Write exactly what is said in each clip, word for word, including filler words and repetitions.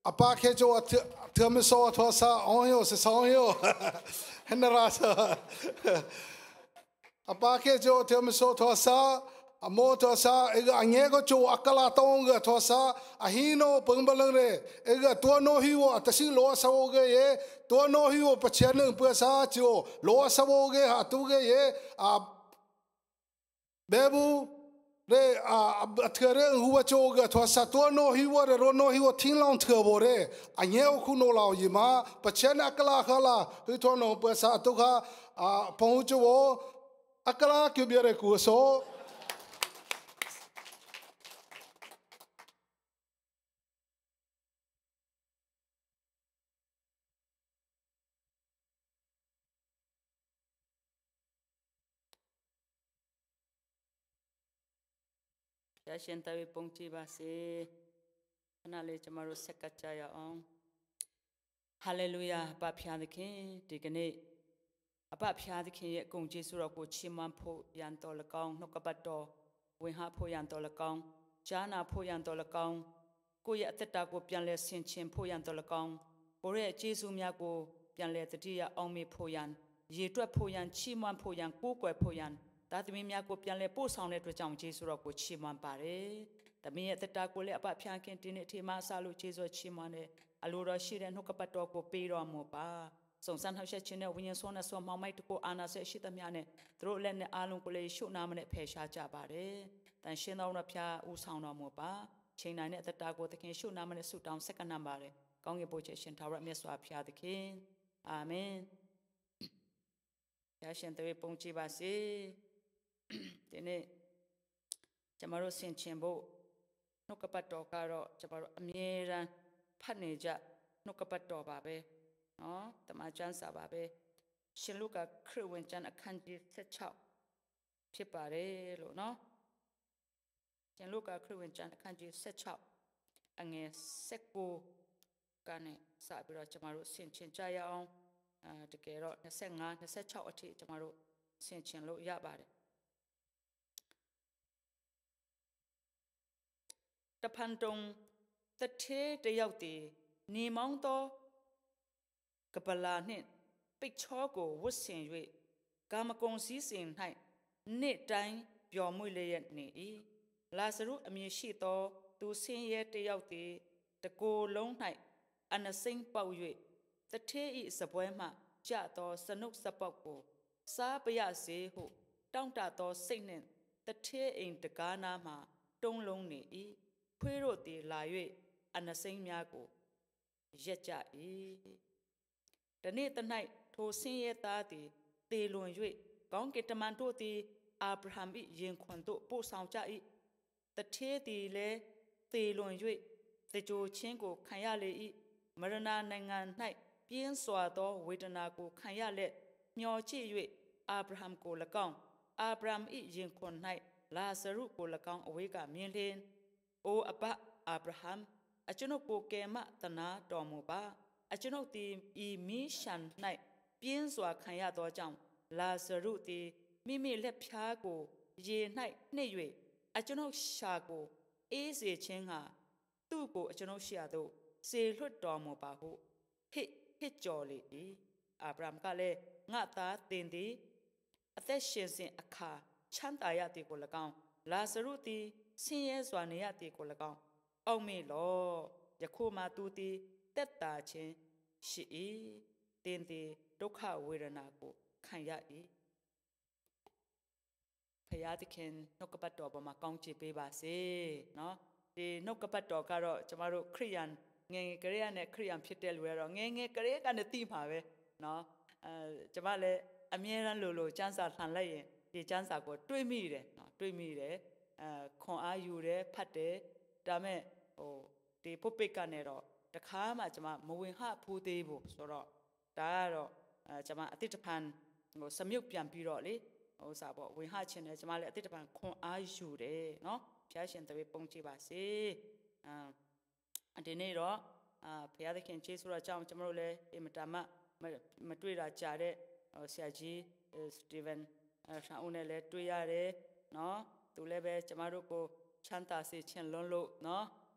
apa kejo termiso thosa onyo se sonyo henrasa apa kejo termiso thosa amo thosa ega angego cho akala tonga thosa ahino pengbalang re ega tuano hiwo atasi lo sawoge ye tuano hiwo pachene pesa cho lo sawoge atuge ye a bebu re a atkare huwa choga thosa tuano hiwo re rono hiwo thinglong thebore anyeo kuno lao yima pachene akala khala hu tuano pesa tuga a pहुंचो akala kyubere kuso Shan tawi pungchi basi anale chamaro sekachaya on hallelujah apa phiadkin tikane apa phiadkin ye kong jesu ro ko chiman pho yan to lakong nokabat to wen ha pho yan to lakong jana pho yan to lakong ko ye atta ko pyan le sin chin pho yan to lakong ko re jesu mya ko pyan le tati ya ong me pho yan ye twat pho yan chiman pho yan ko kwel pho yanဒါသမီးများကိုပြန်လဲပို့ဆောင်တဲ့အတွက်ကြောင့်ယေရှုတော်ကိုချီးမွမ်းပါတယ်။သမီးရဲ့တက်တာကိုလည်းအပဖျားခင်တင်းနဲ့အထီးမှအစားလို့ယေရှုချီးမွမ်းတယ်။အလိုတော်ရှိတဲ့နှုတ်ကပတ်တော်ကိုပေးတော်မူပါ။စုံစမ်းနှောက်ယှက်ခြင်းနဲ့ဝိညာဉ်ဆွမ်းနဲ့ဆွမ်းမောင်းမိုက်တကိုအာနာဆက်ရှိသမျှနဲ့သူတို့လက်နဲ့အားလုံးကိုလည်းရှုနာမနဲ့ဖယ်ရှားကြပါတယ်။တန်ရှင်းတော်တော်ဖျားဦးဆောင်တော်မူပါ။ချိန်တိုင်းနဲ့တက်တာကိုသခင်ရှုနာမနဲ့ဆုတောင်းဆက်ကနံပါတယ်။ကောင်းကင်ဘုရားရှင်ထာဝရမြတ်စွာဘုရားသခင်။အာမင်။ရရှင်သွေးပုံကြည်ပါစေ။ဒီနေ့ကျမတို့ဆင်ခြင်ဖို့နှုတ်ကပတ်တော်ကတော့ကျမတို့အမြဲတမ်းဖတ်နေကြနှုတ်ကပတ်တော်ပါပဲနော်တမန်ကျမ်းစာပါပဲရှင်လုကာခရစ်ဝင်ကျမ်းအခန်းကြီး၁၆ဖြစ်ပါတယ်လို့နော်ရှင်လုကာခရစ်ဝင်ကျမ်းအခန်းကြီး၁၆အငယ်၁၉ကနေစပြီးတော့ကျမတို့ဆင်ခြင်ကြရအောင်အဲတကယ်တော့၂၅ ၂၆အထိကျမတို့ဆင်ခြင်လို့ရပါတယ်တဖန်တုံတထဲတယောက်တည်နေမောင်းသောကပလာနှင့်ပိတ်ချောကိုဝတ်ဆင်၍ကာမဂုဏ်စည်းစိမ်၌နေ့တိုင်းပျော်မွေ့လျက်နေ၏လာဇရုအမည်ရှိသောသူဆင်းရဲတယောက်တည်တကိုယ်လုံး၌အနစိမ့်ပေါက်၍တထဲ၏စပွဲမှကြသောစနုပ်စပေါက်ကိုစားပရစေဟုတောင့်တသောစိတ်နှင့်တထဲအိမ်တကားနာမှတုံးလုံးနေ၏ဖွေးတို့သည်လာ၍အနစိမ့်များကိုရက်ကြ၏တနေ့တ၌ထိုဆင်းရဲသားသည်သေလွန်၍ကောင်းကင်တမန်တို့သည်အာဗြဟံ၏ရင်ခွင်သို့ပို့ဆောင်ကြ၏တထဲသည်လည်းသေလွန်၍တကြိုချင်းကိုခံရလေ၏မရဏနိုင်ငံ၌ပြင်းစွာသောဝေဒနာကိုခံရလက်မျောချိ၍အာဗြဟံကို၎င်းအာဗြဟံ၏ရင်ခွင်၌လာဇရုကို၎င်းအဝေးကမြင်လျင်အိုအဘအာဗြဟံအကျွန်ုပ်ကိုကယ်မတနာတော်မူပါအကျွန်ုပ်သည်ဤမီးရှန်၌ပြင်းစွာခံရသောကြောင့်လာဇရုသည်မိမိလက်ဖြားကိုရေ၌နှိပ်၍အကျွန်ုပ်ရှာကိုအေးစေခြင်းဟာသူ့ကိုအကျွန်ုပ်ရှာသို့စေလွှတ်တော်မူပါဟုဟစ်ဟစ်ကြော်လေ၏အာဗြဟံကလည်းငါသားတင်သည်အသက်ရှင်စဉ်အခါချမ်းသာရသည်ကို၎င်းလာဇရုသည်ဆင်းရဲစွာနေရသည်ကို၎င်းအောက်မေ့လောယခုမှသူသည်တက်တာခြင်းရှိ၏တင်သည်ဒုက္ခဝေဒနာကိုခံရ၏ဖယားသခင်နှုတ်ကပတ်တော်ပေါ်မှာကောင်းချီးပေးပါစေနော်ဒီနှုတ်ကပတ်တော်ကတော့ကျမတို့ခရိယန်ငယ်ငယ်ကလေးကနဲ့ခရိယန်ဖြစ်တဲ့လူတွေတော့ငယ်ငယ်ကလေးကနဲ့သိမှာပဲနော်အဲကျမလည်းအမြဲတမ်းလိုလိုစံစာလှန်လိုက်ရင်ဒီစံစာကိုတွေးမိတယ်နော်တွေးမိတယ်အဲခွန်အားယူတယ်ဖတ်တယ်ဒါမဲ့ဟိုဒီပုတ်ပိတ်ကနေတော့တခါမှကျွန်မမဝင်ဟဖူးသေးဘူးဆိုတော့ဒါကတော့အဲကျွန်မအတိတ်တဖန်ဟိုစမြုပ်ပြန်ပြီးတော့လေဟိုစားပေါ့ဝင်ဟချင်းတယ်ကျွန်မလည်းအတိတ်တဖန်ခွန်အားယူတယ်နော်ဖျားရှင်တွေပုံကြည့်ပါစေအာဒီနေ့တော့အာဘုရားသခင်ကျေးဇူးတော်ကြောင့်ကျွန်တော်တို့လည်းအင်မတန်မှမတွေ့တာကြာတဲ့ဆရာကြီးစတီဗန်ဆာဦးနဲ့လည်းတွေ့ရတယ်နော်သူလည်းပဲကျမတို့ကိုချမ်းသာစေခြင်းလွန်းလို့နော်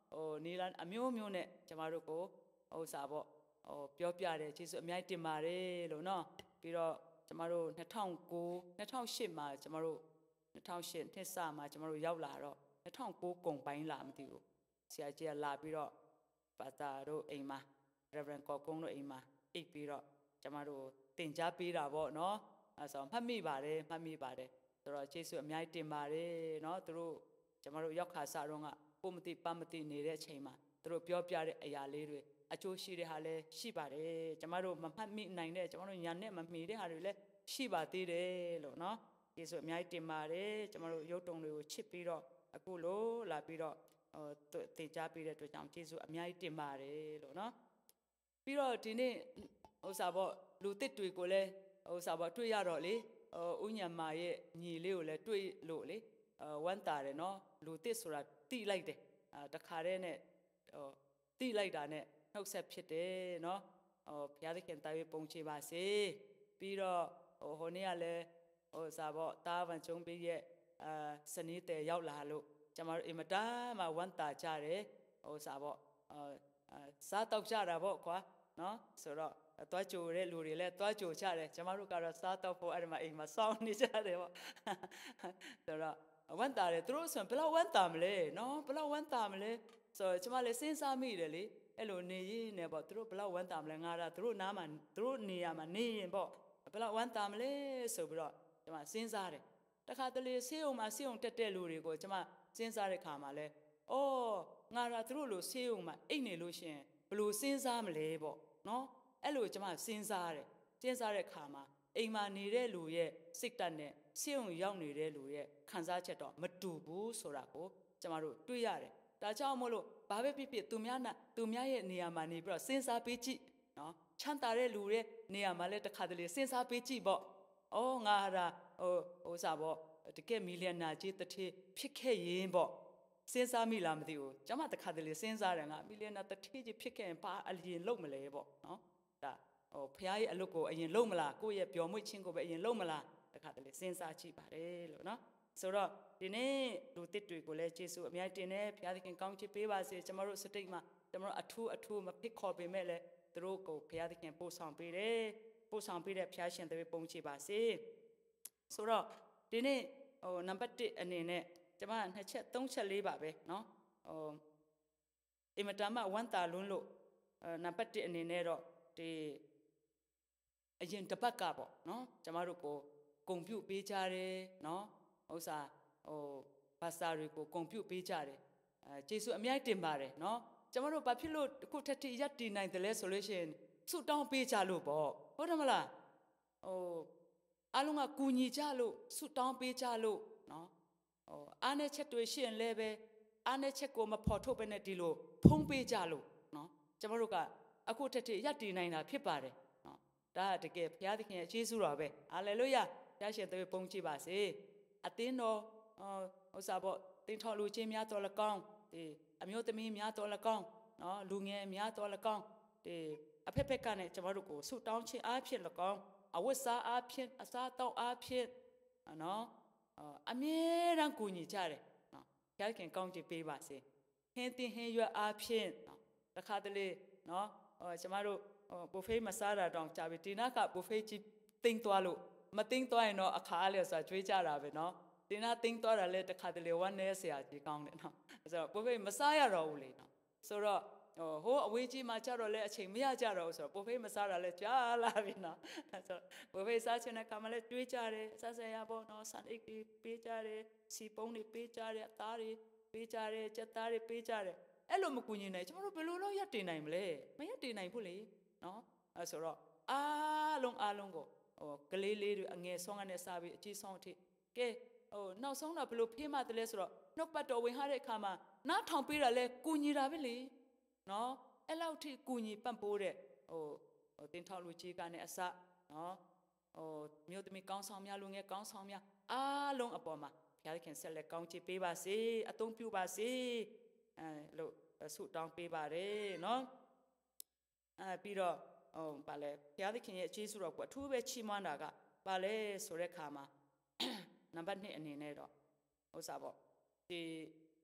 ဟိုနီလန်အမျိုးမျိုးနဲ့ကျမတို့ကိုဥစ္စာပေါ့ဟိုပြောပြတယ်ကျေးဇူးအများကြီးတင်ပါတယ်လို့နော်ပြီးတော့ကျမတို့၂၀၀၉ ၂၀၀၈မှာကျမတို့၂၀၀၈နှစ်စမှာကျမတို့ရောက်လာတော့၂၀၀၉ကုန်ပိုင်းလာမသိဘူးဆရာကြီးကလာပြီးတော့ပါတာတို့အိမ်မှာ Reverend ကောကုန်းတို့အိမ်မှာအိတ်ပြီးတော့ကျမတို့တင်ကြားပေးတာပေါ့နော်အဲဆိုမှတ်မိပါတယ်မှတ်မိပါတယ်ဆိုတော့ကျေးဇူးအများကြီးတင်ပါတယ်နော်သူတို့ကျမတို့ရောက်ခါစားတော့ကကိုမသိပမသိနေတဲ့အချိန်မှာသူတို့ပြောပြတဲ့အရာလေးတွေအကျိုးရှိတဲ့ဟာလည်းရှိပါတယ်ကျမတို့မမှတ်မိနိုင်တဲ့ကျမတို့ညာနဲ့မမီတဲ့ဟာတွေလည်းရှိပါသေးတယ်လို့နော်ကျေးဇူးအများကြီးတင်ပါတယ်ကျမတို့ရုပ်တုံတွေကိုချစ်ပြီးတော့အခုလိုလာပြီးတော့ဟိုတင်ကြားပေးတဲ့အတွက်ကြောင့်ကျေးဇူးအများကြီးတင်ပါတယ်လို့နော်ပြီးတော့ဒီနေ့ဥစ္စာပေါ့လူတစ်တွေကိုလည်းဥစ္စာပေါ့တွေ့ရတော့လေဟိုဥညာမာရဲ့ညီလေးကိုလည်းတွေ့လို့လေဝမ်းတာတယ်နော်လူတစ်ဆိုတာတိလိုက်တယ်တခါတည်းနဲ့ဟိုတိလိုက်တာနဲ့နှုတ်ဆက်ဖြစ်တယ်နော်ဟိုဘုရားသခင်တာ၍ပုံချေပါစေပြီးတော့ဟိုဟိုနေ့ကလည်းဟိုစာပေါ့တာဝန်ကျုံပေးရဲ့အာစနေတဲ့ရောက်လာလို့ကျမတို့အင်မတန်မှဝမ်းတာကြတယ်ဟိုစာပေါ့အာစားတော့ကြတာပေါ့ကွာနော်ဆိုတော့တွားကြိုတဲ့လူတွေလည်းတွားကြိုကြတယ်ကျမတို့ကတော့စားတော့ဖို့အဲ့ဒီမှာအိမ်မှာစောင့်နေကြတယ်ပေါ့ဆိုတော့ဝမ်းတာတယ်သူတို့ဆိုဘယ်လောက်ဝမ်းတာမလဲနော်ဘယ်လောက်ဝမ်းတာမလဲဆိုတော့ကျမလည်းစဉ်းစားမိတယ်လေအဲ့လိုနေရင်းနဲ့ပေါ့သူတို့ဘယ်လောက်ဝမ်းတာမလဲငါကသူတို့နားမှာသူတို့နေရာမှာနေရင်ပေါ့ဘယ်လောက်ဝမ်းတာမလဲဆိုပြီးတော့ကျမစဉ်းစားတယ်တခါတလေဆေးုံမှာဆေးုံတက်တဲ့လူတွေကိုကျမစဉ်းစားတဲ့ခါမှာလဲအော်ငါကသူတို့လိုဆေးုံမှာအိတ်နေလို့ရှင်ဘယ်လိုစဉ်းစားမလဲပေါ့နော်အဲ့လိုကျမစဉ်းစားတယ်စဉ်းစားတဲ့ခါမှာအိမ်မှာနေတဲ့လူရဲ့စိတ်ဓာတ်နဲ့ဆေးုံရောက်နေတဲ့လူရဲ့ခံစားချက်တော့မတူဘူးဆိုတာကိုကျမတို့တွေ့ရတယ်ဒါကြောင့်မို့လို့ဘာပဲဖြစ်ဖြစ်သူများနာသူများရဲ့နေရာမှာနေပြီးတော့စဉ်းစားပေးကြည့်နော်ချမ်းသာတဲ့လူရဲ့နေရာမှာလည်းတစ်ခါတလေစဉ်းစားပေးကြည့်ပေါ့အော်ငါဟာဟိုဟိုစားပေါ့တကယ်မီလီယံနာကြီးတစ်ထည်ဖြစ်ခဲ့ရင်ပေါ့စဉ်းစားမိလားမသိဘူးကျမတစ်ခါတလေစဉ်းစားတယ်ငါမီလီယံနာတစ်ထည်ကြီးဖြစ်ခဲ့ရင်ဘာအရင်လုံးမလဲပေါ့နော်ဒါဟိုဖခင်ရဲ့အလုပ်ကိုအရင်လုံးမလားကိုယ့်ရဲ့ပျော်မွေ့ခြင်းကိုပဲအရင်လုံးမလားတစ်ခါတလေစဉ်းစားကြည့်ပါတယ်လို့နော်ဆိုတော့ဒီနေ့လူတစ်တွေကိုလည်းကျေးဇူးအများကြီးတင်တယ်ဘုရားသခင်ကောင်းချီးပေးပါစေကျမတို့စတိတ်မှာကျမတို့အထူးအထူးမဖိတ်ခေါ်ပေမဲ့လည်းသူတို့ကိုဘုရားသခင်ပို့ဆောင်ပေးတယ်ပို့ဆောင်ပေးတဲ့ဘုရားရှင်တွေပုံချီပါစေဆိုတော့ဒီနေ့ဟိုနံပါတ်တစ်အနေနဲ့ကျမနှစ်ချက်သုံးချက်လေးပါပဲเนาะဟိုအင်မတန်မှဝမ်းသာလွန်းလို့နံပါတ်တစ်အနေနဲ့တော့ဒီအရင်တစ်ပတ်ကပေါ့เนาะကျမတို့ကိုဂုံပြုတ်ပေးကြတယ်เนาะဥစ္စာဟိုဘာသာတွေကိုဂုံပြုတ်ပေးကြတယ်အဲကျေးဇူးအများကြီးတင်ပါတယ်เนาะကျမတို့ဘာဖြစ်လို့အခုထက်ထိရပ်တည်နိုင်တယ်လဲဆိုလို့ရှိရင်ဆုတောင်းပေးကြလို့ပေါ့ဟုတ်တယ်မလားဟိုအားလုံးကကူညီကြလို့ဆုတောင်းပေးကြလို့เนาะဟိုအားနဲ့ချက်တွေရှိရင်လည်းပဲအားနဲ့ချက်ကိုမဖော်ထုတ်ပဲနဲ့ဒီလိုဖုံးပေးကြလို့เนาะကျမတို့ကအခုထက်ထိရပ်တည်နိုင်တာဖြစ်ပါတယ်เนาะဒါတကယ်ဘုရားသခင်ရဲ့ကျေးဇူးတော်ပဲဟာလေလုယာဘုရားရှင်တွေပုံကြည့်ပါစေအသင်းတော်ဟိုစားပေါ့တင်ထော်လူချင်းများတော်၎င်းဒီအမျိုးသမီးများတော်၎င်းเนาะလူငယ်များတော်၎င်းဒီအဖက်ဖက်ကနဲ့ကျမတို့ကိုဆုတောင်းခြင်းအားဖြင့်၎င်းအဝတ်စားအားဖြင့်အစားတောက်အားဖြင့်နော်အမြဲတမ်းကူညီကြတယ်နော်ဘုရားခင်ကောင်းချီးပေးပါစေဟင်းတင်ဟင်းရွက်အားဖြင့်နော်တခါတလေနော်ဟိုကျမတို့ဟိုဘူဖေးမစားတာတောင်ကြာပြီဒီနာကဘူဖေးကြီးတင်းသွားလို့မတင်းသွားရင်တော့အခါလဲဆိုတာကြွေးကြတာပဲနော်ဒီနာတင်းသွားတာလဲတခါတလေဝမ်းနေဆရာကြီးကောင်းတယ်နော်ဆိုတော့ဘူဖေးမစားရတော့ဘူးလေနော်ဆိုတော့ဟိုအဝေးကြီးမှာကြတော့လဲအချိန်မရကြတော့ဘူးဆိုတော့ဘူဖေးမစားတာလဲကြာလာပြီနော်ဆိုတော့ဘူဖေးစားချင်တဲ့ခါမှလဲတွေးကြတယ်စားစရာပေါ့နော်ဆန်အိတ်တွေပေးကြတယ်စီပုံးတွေပေးကြတယ်အသားတွေပေးကြတယ်ကြက်သားတွေပေးကြတယ်အဲ့လိုမကူညီနိုင်ကျွန်တော်တို့ဘယ်လိုလုပ်ရပ်တည်နိုင်မလဲမရပ်တည်နိုင်ဘူးလေနော်အဲဆိုတော့အားလုံးအားလုံးကိုဟိုကလေးလေးတွေအငယ်ဆုံးကနေစားပြီးအကြီးဆုံးအထိကဲဟိုနောက်ဆုံးတော့ဘယ်လိုဖေးမှတလဲဆိုတော့နှုတ်ပတ်တော်ဝင်ထားတဲ့အခါမှာနားထောင်ပေးတာလဲကူညီတာပဲလေနော်အဲ့လောက်ထိကူညီပံ့ပိုးတဲ့ဟိုဟိုတင်ထောက်လူကြီးကနေအစနော်ဟိုမြို့သမီးကောင်းဆောင်များလူငယ်ကောင်းဆောင်များအားလုံးအပေါ်မှာဘုရားခင်ဆက်လက်ကောင်းချီးပေးပါစေအသုံးပြုပါစေအဲလို့ဆုတောင်းပေးပါတယ်နော်အဲပြီးတော့ဟိုဗာလဲဘုရားခင်ရဲ့အကျေးဇူးတော်ကိုအထူးပဲချီးမွမ်းတာကဗာလဲဆိုတဲ့ခါမှာနံပါတ်နှစ်အနေနဲ့တော့ဥစ္စာပေါ့ဒီ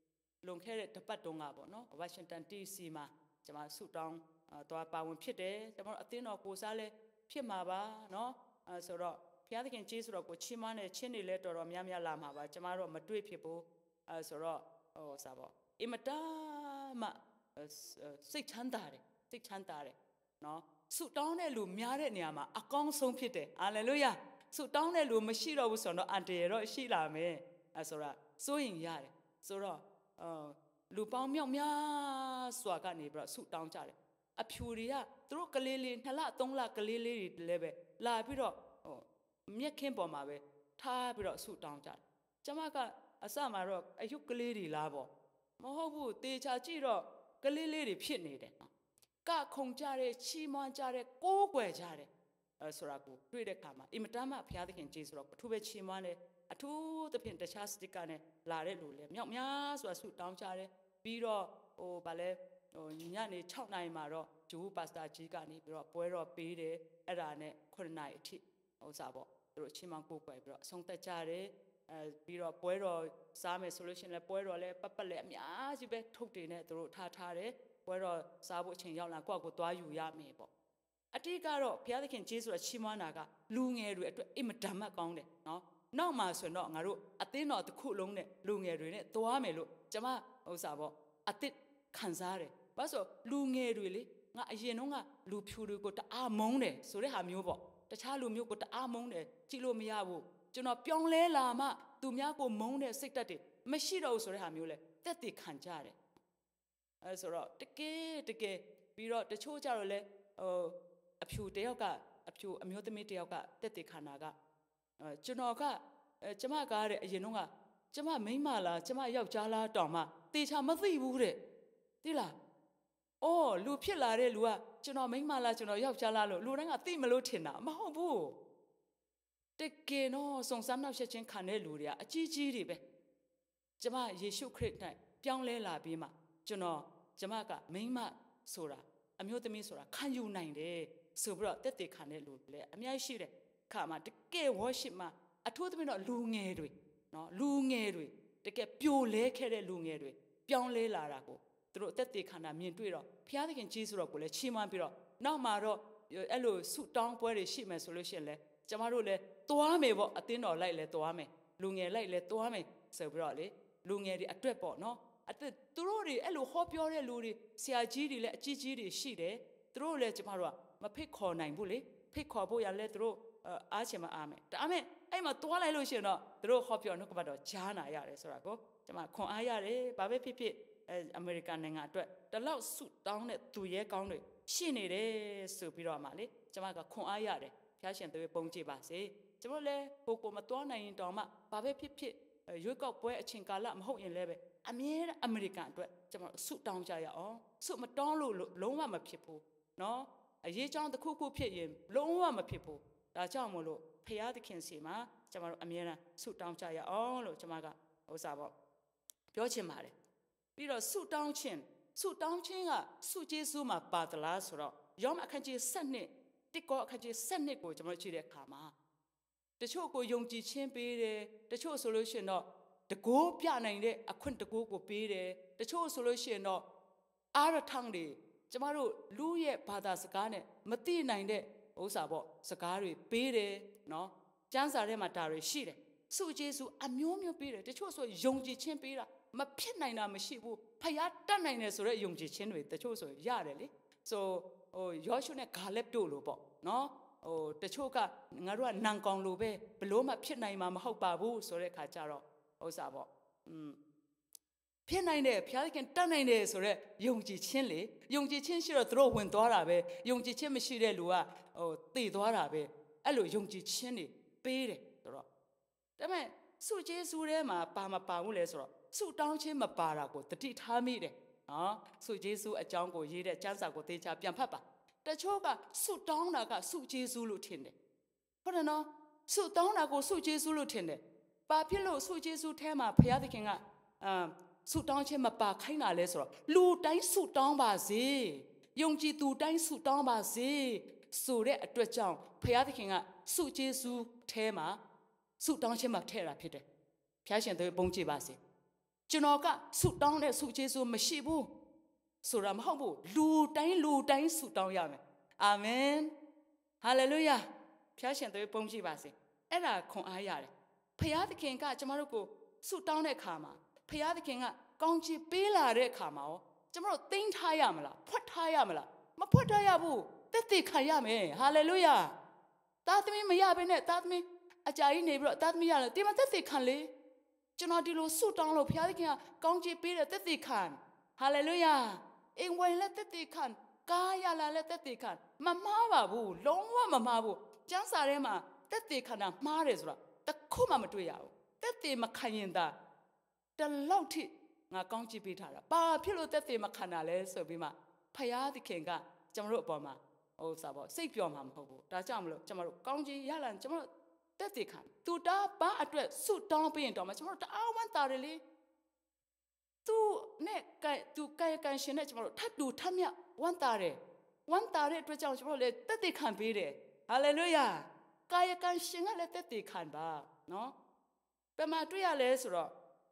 လွန်ခဲ့တဲ့တပတ်တုန်းကပေါ့နော်ဝါရှင်တန် ဒီ စီ မှာကျွန်မဆုတောင်းသွားပါဝင်ဖြစ်တယ်ကျွန်တော်အသင်းတော်ကိုစားလဲဖြစ်မှာပါနော်အဲဆိုတော့ဘုရားသခင်ကျေးဇူးတော်ကိုချီးမွမ်းတဲ့ချင်းတွေလဲတော်တော်များများလာမှာပါကျွန်မတို့မတွေ့ဖြစ်ဘူးအဲဆိုတော့ဟိုစားပေါ့အမတာမစိတ်ချမ်းသာတယ်စိတ်ချမ်းသာတယ်နော်ဆုတောင်းတဲ့လူများတဲ့နေရာမှာအကောင်းဆုံးဖြစ်တယ်ဟာလေလုယာဆုတောင်းတဲ့လူမရှိတော့ဘူးဆိုတော့အန်တီရောရှိလာမယ်အဲဆိုတော့စိုးရင်ရတယ်ဆိုတော့အော်လူပေါင်းမြောက်များစွာကနေပြီးတော့ဆုတောင်းကြတယ်အဖြူတွေကသူတို့ကလေးလေးနှစ်လသုံးလကလေးလေးတွေလည်းပဲလာပြီးတော့ဟိုမြက်ခင်းပေါ်မှာပဲထားပြီးတော့ဆုတောင်းကြတယ်ကျမကအစမှာတော့အယုတ်ကလေးတွေလားပေါ့မဟုတ်ဘူးတေချာကြည့်တော့ကလေးလေးတွေဖြစ်နေတယ်နော်ကခုံကြတဲ့ချီးမွမ်းကြတဲ့ကိုးကွယ်ကြတဲ့အဲဆိုတာကိုတွေ့တဲ့အခါမှာအင်မတန်မှဘုရားသခင်ကျေးဇူးတော်ပထူပဲချီးမွမ်းတယ်အထူးသဖြင့်တခြားစတစ်ကာနဲ့လာတဲ့လူလည်းမြောက်များစွာဆုတောင်းကြတယ်ပြီးတော့ဟိုဗာလဲဟိုညနေ၆နာရီမှာတော့ဂျူးပါစတာကြီးကနေပြီးတော့ပွဲတော်ပေးတယ်အဲ့ဒါနဲ့ခုနှစ်နာရီအထိဟိုစားပေါ့သူတို့ချီးမွမ်းကိုးကွယ်ပြီးတော့အဆုံးသက်ကြတယ်အဲပြီးတော့ပွဲတော်စားမယ်ဆိုလို့ရှိရင်လည်းပွဲတော်လည်းပတ်ပတ်လည်းအများကြီးပဲထုတ်တင်နေသူတို့ထားထားတယ်ပွဲတော်စားဖို့အချိန်ရောက်လာကိုယ့်ကိုသွားယူရမယ်ပေါ့အတိကတော့ဘုရားသခင်ကျေးဇူးတော်ချီးမွမ်းတာကလူငယ်တွေအတွက်အင်မတန်မှကောင်းတယ်နော်နောက်မှာဆိုတော့ငါတို့အသင်းတော်တစ်ခုလုံးနဲ့လူငယ်တွေနဲ့သွားမယ်လို့ကျွန်မဥစ္စာပေါ့အသစ်ခံစားရတယ်ဘာလို့လူငယ်တွေလေငါအရင်တော့ကလူဖြူတွေကိုတအားမုန်းတယ်ဆိုတဲ့ဟာမျိုးပေါ့တခြားလူမျိုးကိုတအားမုန်းတယ်ကြည့်လို့မရဘူးကျွန်တော်ပြောင်းလဲလာမှသူများကိုမုန်းတဲ့စိတ်ဓာတ်တွေမရှိတော့ဘူးဆိုတဲ့ဟာမျိုးလေတက်တည်ခံကြရတယ်အဲဆိုတော့တကယ်တကယ်ပြီးတော့တချို့ကြတော့လေဟိုအဖြူတယောက်ကအဖြူအမျိုးသမီးတယောက်ကတက်တည်ခံတာကအဲကျွန်တော်ကကျမကားတဲ့အရင်တော့ကကျမမိန်းမလားကျမယောက်ျားလားတောင်မှတေချာမသိဘူးတဲ့သိလားအော်လူဖြစ်လာတဲ့လူကကျွန်တော်မိန်းမလားကျွန်တော်ယောက်ျားလားလို့လူတိုင်းကသိမလို့ထင်တာမဟုတ်ဘူးတကယ်တော့စုံစမ်းနှောက်ယှက်ခြင်းခံတဲ့လူတွေကအကြီးကြီးတွေပဲကျမယေရှုခရစ်၌ပြောင်းလဲလာပြီးမှကျွန်တော်ကျမကမိန်းမဆိုတာအမျိုးသမီးဆိုတာခံယူနိုင်တယ်ဆိုပြီးတော့တက်တက်ခံတဲ့လူတွေလည်းအများကြီးရှိတယ်ခါမှာတကယ် worship မှာအထူးသဖြင့်တော့လူငယ်တွေနော်လူငယ်တွေတကယ်ပြိုလဲခဲ့တဲ့လူငယ်တွေပြောင်းလဲလာတာကိုသူတို့တက်တက်ခံတာမြင်တွေ့တော့ဘုရားသခင်ကြီးဆိုတော့ကိုလည်းချီးမွမ်းပြီးတော့နောက်မှာတော့အဲ့လိုဆုတောင်းပွဲတွေရှိမယ်ဆိုလို့ရှိရင်လည်းကျမတို့လည်းသွားမယ်ပေါ့အသင်းတော်လိုက်လည်းသွားမယ်လူငယ်လိုက်လည်းသွားမယ်ဆိုပြီးတော့လေလူငယ်တွေအတွက်ပေါ့နော်အသက်သူတို့တွေအဲ့လိုဟောပြောတဲ့လူတွေဆရာကြီးတွေလည်းအကြီးကြီးတွေရှိတယ်သူတို့လည်းကျမတို့ကမဖိတ်ခေါ်နိုင်ဘူးလေဖိတ်ခေါ်ဖို့ရလဲသူတို့အားချင်မအားမယ်ဒါပေမဲ့အဲ့မှာသွားလိုက်လို့ရှိရင်တော့သူတို့ဟောပြောနှုတ်ကပတ်တော်ကြားနာရတယ်ဆိုတာကိုကျမခွန်အားရတယ်ဘာပဲဖြစ်ဖြစ်အဲအမေရိကန်နိုင်ငံအတွက်တလောက်ဆုတောင်းတဲ့သူရဲကောင်းတွေရှိနေတယ်ဆိုပြီးတော့မှလေကျမကခွန်အားရတယ်ဖျားရှင်သူပုံကြည့်ပါစေကျမလည်းဟိုကိုမသွားနိုင်ရင်တောင်မှဘာပဲဖြစ်ဖြစ်ရွေးကောက်ပွဲအချိန်ကာလမဟုတ်ရင်လည်းပဲအမြဲတမ်းအမေရိကန်အတွက်ကျမဆုတောင်းကြရအောင်ဆုမတောင်းလို့လုံးဝမဖြစ်ဘူးနော်အရေးကြောင်းတစ်ခုခုဖြစ်ရင်လုံးဝမဖြစ်ဘူးဒါကြောင့်မို့လို့ဖျားသခင်စီမှာကျမတို့အမြဲတမ်းဆုတောင်းကြရအောင်လို့ကျမကဥစားပေါ့ပြောချင်ပါတယ်ပြီးတော့ဆုတောင်းခြင်းဆုတောင်းခြင်းကဆုကျေးဇူးမှာပါသလားဆိုတော့ယောမအခန်းကြီး၁၂တစ်ကောအခန်းကြီး၁၂ကိုကျွန်တော်ကြည့်တဲ့အခါမှာတချို့ကိုယုံကြည်ခြင်းပေးတယ်တချို့ဆိုလို့ရှိရင်တော့တကိုးပြနိုင်တဲ့အခွင့်တကိုးကိုပေးတယ်တချို့ဆိုလို့ရှိရင်တော့အာရထံတွေကျမတို့လူရဲ့ဘာသာစကားနဲ့မသိနိုင်တဲ့ဥစ္စာပေါ့စကားတွေပေးတယ်နော်ကျမ်းစာထဲမှာဒါတွေရှိတယ်ဆုကျေးဇူးအမျိုးမျိုးပေးတယ်တချို့ဆိုယုံကြည်ခြင်းပေးတာမဖြစ်နိုင်တာမရှိဘူးဖယားတတ်နိုင်တယ်ဆိုတော့ယုံကြည်ခြင်းတွေတချို့ဆိုရတယ်လေဆိုဟိုယောရှုနဲ့ဂါလက်တို့လို့ပေါ့နော်ဟိုတချို့ကငါတို့ကနန်ကောင်လိုပဲဘလို့မှဖြစ်နိုင်မှာမဟုတ်ပါဘူးဆိုတဲ့ခါကျတော့ဥစ္စာပေါ့อืมဖြစ်နိုင်တယ်ဘုရားသခင်တတ်နိုင်တယ်ဆိုတော့ယုံကြည်ခြင်းလေယုံကြည်ခြင်းရှိတော့သူတို့ဝင်သွားတာပဲယုံကြည်ခြင်းမရှိတဲ့လူကဟိုတည်သွားတာပဲအဲ့လိုယုံကြည်ခြင်းတွေပေးတယ်ဆိုတော့ဒါပေမဲ့ဆုကျေးဇူးထဲမှာပါမပါဘူးလဲဆိုတော့ဆုတောင်းခြင်းမပါတာကိုတတိထားမိတယ်နော်ဆုကျေးဇူးအကြောင်းကိုရေးတဲ့ကျမ်းစာကိုသေချာပြန်ဖတ်ပါတချို့ကဆုတောင်းတာကဆုကျေးဇူးလို့ထင်တယ်ဟုတ်တယ်နော်ဆုတောင်းတာကိုဆုကျေးဇူးလို့ထင်တယ်ဘာဖြစ်လို့ဆုကျေးဇူးထဲမှာဘုရားသခင်ကအာဆုတောင်းခြင်းမပါခိုင်းတာလဲဆိုတော့လူတိုင်းဆုတောင်းပါစေယုံကြည်သူတိုင်းဆုတောင်းပါစေဆိုတဲ့အတွက်ကြောင့်ဘုရားသခင်ကဆုကျေးဇူးထဲမှာဆုတောင်းခြင်းမှာထည့်တာဖြစ်တယ်ဘုရားရှင်တို့ပုံကြည့်ပါစေကျွန်တော်ကဆုတောင်းတဲ့ဆုကျေးဇူးမရှိဘူးဆိုတာမဟုတ်ဘူးလူတိုင်းလူတိုင်းဆုတောင်းရမယ်အာမင်ဟာလေလုယာဖျားရှင်တို့ပုံကြည့်ပါစေအဲ့ဒါခွန်အားရတယ်ဖျားသခင်ကကျမတို့ကိုဆုတောင်းတဲ့အခါမှာဖျားသခင်ကကောင်းချီးပေးလာတဲ့အခါမှာရောကျမတို့သိမ်းထားရမလားဖွက်ထားရမလားမဖွက်ထားရဘူးသက်သေခံရမယ်ဟာလေလုယာသားသမီးမရဘဲနဲ့သားသမီးအကြာကြီးနေပြီးတော့သားသမီးရတယ်ဒီမှာသက်သေခံလေကျွန်တော်ဒီလိုဆုတောင်းလို့ဘုရားသခင်ကကောင်းချီးပေးတဲ့သက်သေခံဟာလေလုယာအင်ဝင်လက်သက်သေခံကားရလာလက်သက်သေခံမမှားပါဘူးလုံးဝမမှားဘူးကျမ်းစာထဲမှာသက်သေခံတာမှားတယ်ဆိုတာတခုမှမတွေ့ရဘူးသက်သေမခံရင်သာတလောက်ထိငါကောင်းချီးပေးထားတာဘာဖြစ်လို့သက်သေမခံတာလဲဆိုပြီးမှဘုရားသခင်ကကျွန်တော်တို့အပေါ်မှာဟိုစားပေါ့စိတ်ပျော်မှာမဟုတ်ဘူးဒါကြောင့်မလို့ကျွန်တော်တို့ကောင်းချီးရလာကျွန်တော်တို့တက်တည်ခံသူတာဘာအတွက်ဆုတောင်းပေးရင်တော့မှကျွန်တော်တို့တအားဝမ်းသာတယ်လေသူနဲ့ကဲသူကဲကန်ရှင်နဲ့ကျွန်တော်တို့ထပ်တူထပ်မြဝမ်းသာတယ်ဝမ်းသာတဲ့အတွက်ကြောင့်ကျွန်တော်တို့လည်းတက်တည်ခံပေးတယ်ဟာလေလုယာကာယကန်ရှင်ကလည်းတက်တည်ခံပါနော်ဘယ်မှာတွေ့ရလဲဆိုတော့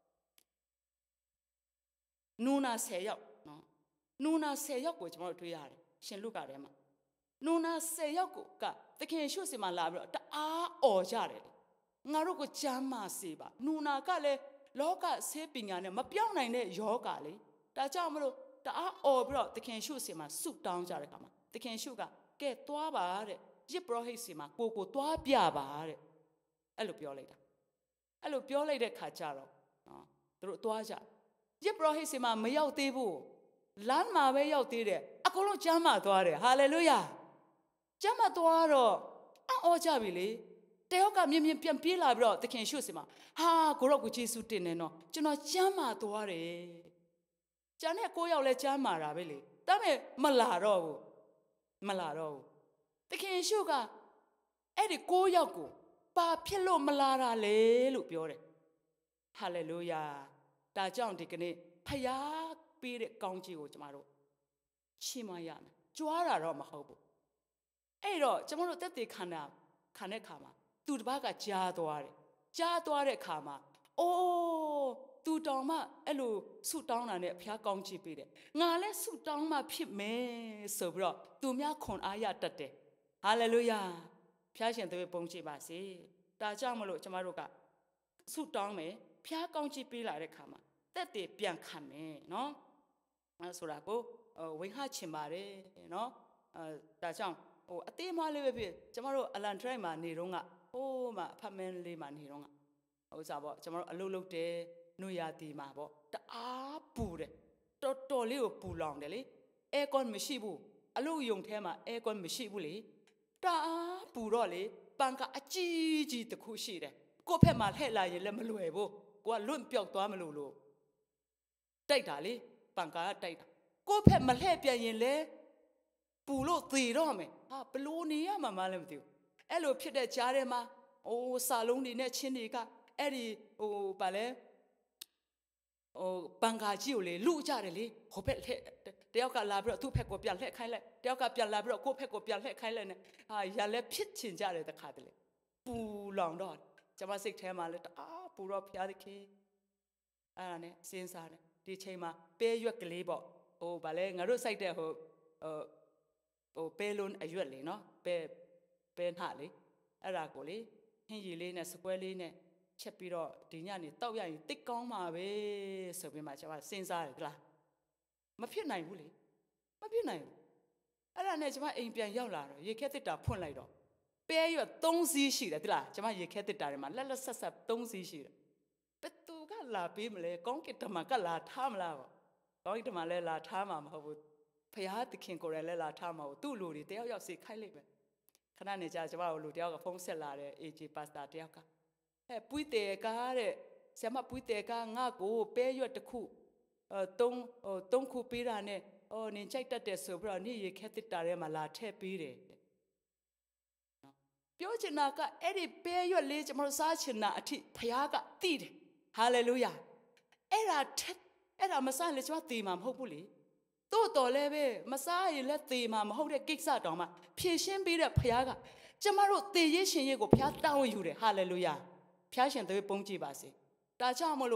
နူနာဆယ်ယောက်နော်နူနာဆယ်ယောက်ကိုကျွန်တော်တို့တွေ့ရတယ်ရှင်လုကာထဲမှာနူနာဆယ်ယောက်ကိုကသခင်ရှုစီမှာလာပြီးတော့တအားអော်ကြတယ်ငါတို့ကိုကြမ်းမာစေပါနူနာကလည်းလောကဆေးပညာနဲ့မပြောင်းနိုင်တဲ့ယောဂလေဒါကြောင့်မလို့တအားអော်ပြီးတော့သခင်ရှုစီမှာဆုတောင်းကြတဲ့ခါမှာသခင်ရှုကကဲသွားပါတဲ့ယစ်ပရောဟိတ်စီမှာကိုကိုသွားပြပါတဲ့အဲ့လိုပြောလိုက်တာအဲ့လိုပြောလိုက်တဲ့ခါကျတော့နော်သူတို့သွားကြယစ်ပရောဟိတ်စီမှာမရောက်သေးဘူးလမ်းမှာပဲရောက်သေးတယ်အကုန်လုံးကျမ်းမာသွားတယ်ဟာလေလုယာကျမ်းမာသွားတော့အော်ကြပြီလေတယောက်ကမြင်မြင်ပြန်ပြေးလာပြီးတော့သခင်ရှုစီမှာဟာကိုရောကိုယေရှုတင်နေတော့ကျွန်တော်ကျမ်းမာသွားတယ်ကျန်တဲ့ကိုယောက်လည်းကျမ်းမာတာပဲလေဒါပေမဲ့မလာတော့ဘူးမလာတော့ဘူးသခင်ရှုကအဲ့ဒီကိုယောက်ကိုဘာဖြစ်လို့မလာတာလဲလို့ပြောတယ်ဟာလေလုယာဒါကြောင့်ဒီကနေ့ဖယားပေးတဲ့ကောင်းချီးကိုကျမတို့ချီးမွမ်းရမယ်ကြွားတာတော့မဟုတ်ဘူးအဲ့တော့ကျမတို့တက်တည်ခံတာခံတဲ့ခါမှာသူတစ်ပါးကကြားသွားတယ်ကြားသွားတဲ့ခါမှာအိုးသူတောင်မှအဲ့လိုဆုတောင်းတာနဲ့ဘုရားကောင်းချီးပေးတယ်ငါလည်းဆုတောင်းမှဖြစ်မယ်ဆိုပြီးတော့သူများခွန်အားရတတ်တယ်ဟာလေလုယာဘုရားရှင်သွေးပုံချပါစေဒါကြောင့်မလို့ကျမတို့ကဆုတောင်းမယ်ဘုရားကောင်းချီးပေးလာတဲ့ခါမှာတက်တည်ပြန်ခံမယ်နော်အဲဆိုတာကိုဝင်ဟချင်ပါတယ်နော်အဲဒါကြောင့်ဟိုအသေးမလေးပဲဖြစ်ကျမတို့အလန်ထရိုက်မှာနေတော့ကဟိုးမှာအဖတ်မင်းလေးမှာနေတော့ကဟိုစားပေါ့ကျမတို့အလုပ်လုပ်တယ်နှွေရာတီမှာပေါ့တအားပူတယ်တော်တော်လေးကိုပူလောင်တယ်လေအဲကွန်မရှိဘူးအလုပ်ယုံထဲမှာအဲကွန်မရှိဘူးလေတအားပူတော့လေပန်ကအကြီးကြီးတစ်ခုရှိတယ်ကိုယ့်ဖက်မှာလှည့်လာရင်လည်းမလွယ်ဘူးကိုကလွန့်ပြောက်သွားမလို့လို့တိုက်တာလေပန်ကာကတိုက်တာကိုယ့်ဖက်မလှည့်ပြန်ရင်လေပူလို့သေတော့မယ်ဟာဘလို့နေရမှာမလည်းမသိဘူးအဲ့လိုဖြစ်တဲ့ကြားထဲမှာအိုးစာလုံးတွေနဲ့ချင်းတွေကအဲ့ဒီဟိုဗာလဲဟိုပန်ကာကြီးကိုလေလူကြတယ်လေဟိုဘက်လှည့်တယောက်ကလာပြီးတော့သူ့ဖက်ကိုပြန်လှည့်ခိုင်းလိုက်တယောက်ကပြန်လာပြီးတော့ကိုယ့်ဖက်ကိုပြန်လှည့်ခိုင်းလိုက်နဲ့ဟာရလဲဖြစ်ချင်ကြတယ်တခါတလေပူလောင်တော့ကျမစိတ်ထဲမှာလဲတအားပူတော့ဖျားသခင်အဲ့ဒါနဲ့စဉ်းစားတယ်ဒီချိန်မှာပဲရွက်ကလေးပေါ့ဟိုဗာလဲငါတို့စိုက်တဲ့ဟိုဟိုဟိုပဲလုံးအရွက်လေနော်ပဲပဲနှလေအဲ့ဒါကိုလေဟင်းရီလေးနဲ့စကွဲလေးနဲ့ချက်ပြီးတော့ဒီညနေတောက်ရရင်တိတ်ကောင်းမှာပဲဆိုပြီးမှကျွန်မစဉ်းစားတယ်လားမဖြစ်နိုင်ဘူးလေမဖြစ်နိုင်ဘူးအဲ့ဒါနဲ့ကျွန်မအိမ်ပြန်ရောက်လာတော့ရေခဲတစ်တာဖွင့်လိုက်တော့ပဲရွက်သုံးစီးရှိတယ်တိလားကျွန်မရေခဲတစ်တာထဲမှာလက်လက်ဆက်ဆက်သုံးစီးရှိတယ်ဘယ်သူကလာပေးမလဲကောင်းကင်တမန်ကလာထားမလားပေါ့ကောင်းကင်တမန်လည်းလာထားမှာမဟုတ်ဘူးဖယားသခင်ကိုယ်တိုင်လည်းလာထားမှာသူ့လူတွေတယောက်ယောက်စီခိုင်းလိုက်ပဲခဏနေကြကျမတို့လူတယောက်ကဖုန်းဆက်လာတဲ့ အေ ဂျီ ပါစတာတယောက်ကဟဲ့ပွိတေကားတဲ့ဆရာမပွိတေကားငါ့ကိုပဲရွက်တစ်ခုအဲသုံးဟိုသုံးခုပေးတာနဲ့အော်နင်ကြိုက်တတ်တယ်ဆိုပြီးတော့နေ့ရေခဲတစ်တာထဲမှာလာထည့်ပေးတယ်နော်ပြောချင်တာကအဲ့ဒီပဲရွက်လေးကျမတို့စားချင်တာအထိဖယားကသိတယ်ဟာလေလုယာအဲ့ဒါအဲ့ဒါမစားလေကျမသိမှာမဟုတ်ဘူးလေတို့တော်လည်းပဲမစားရင်လည်းသေမှာမဟုတ်တဲ့ကိစ္စတောင်မှဖြည့်ရှင်းပေးတဲ့ဖခင်ကကျမတို့သေရရှင်ရဲ့ကိုဖခင်တောင်းယူတယ်ဟာလေလုယာဖခင်ရှင်သွေးပုံကြည့်ပါစေဒါကြောင့်မလို့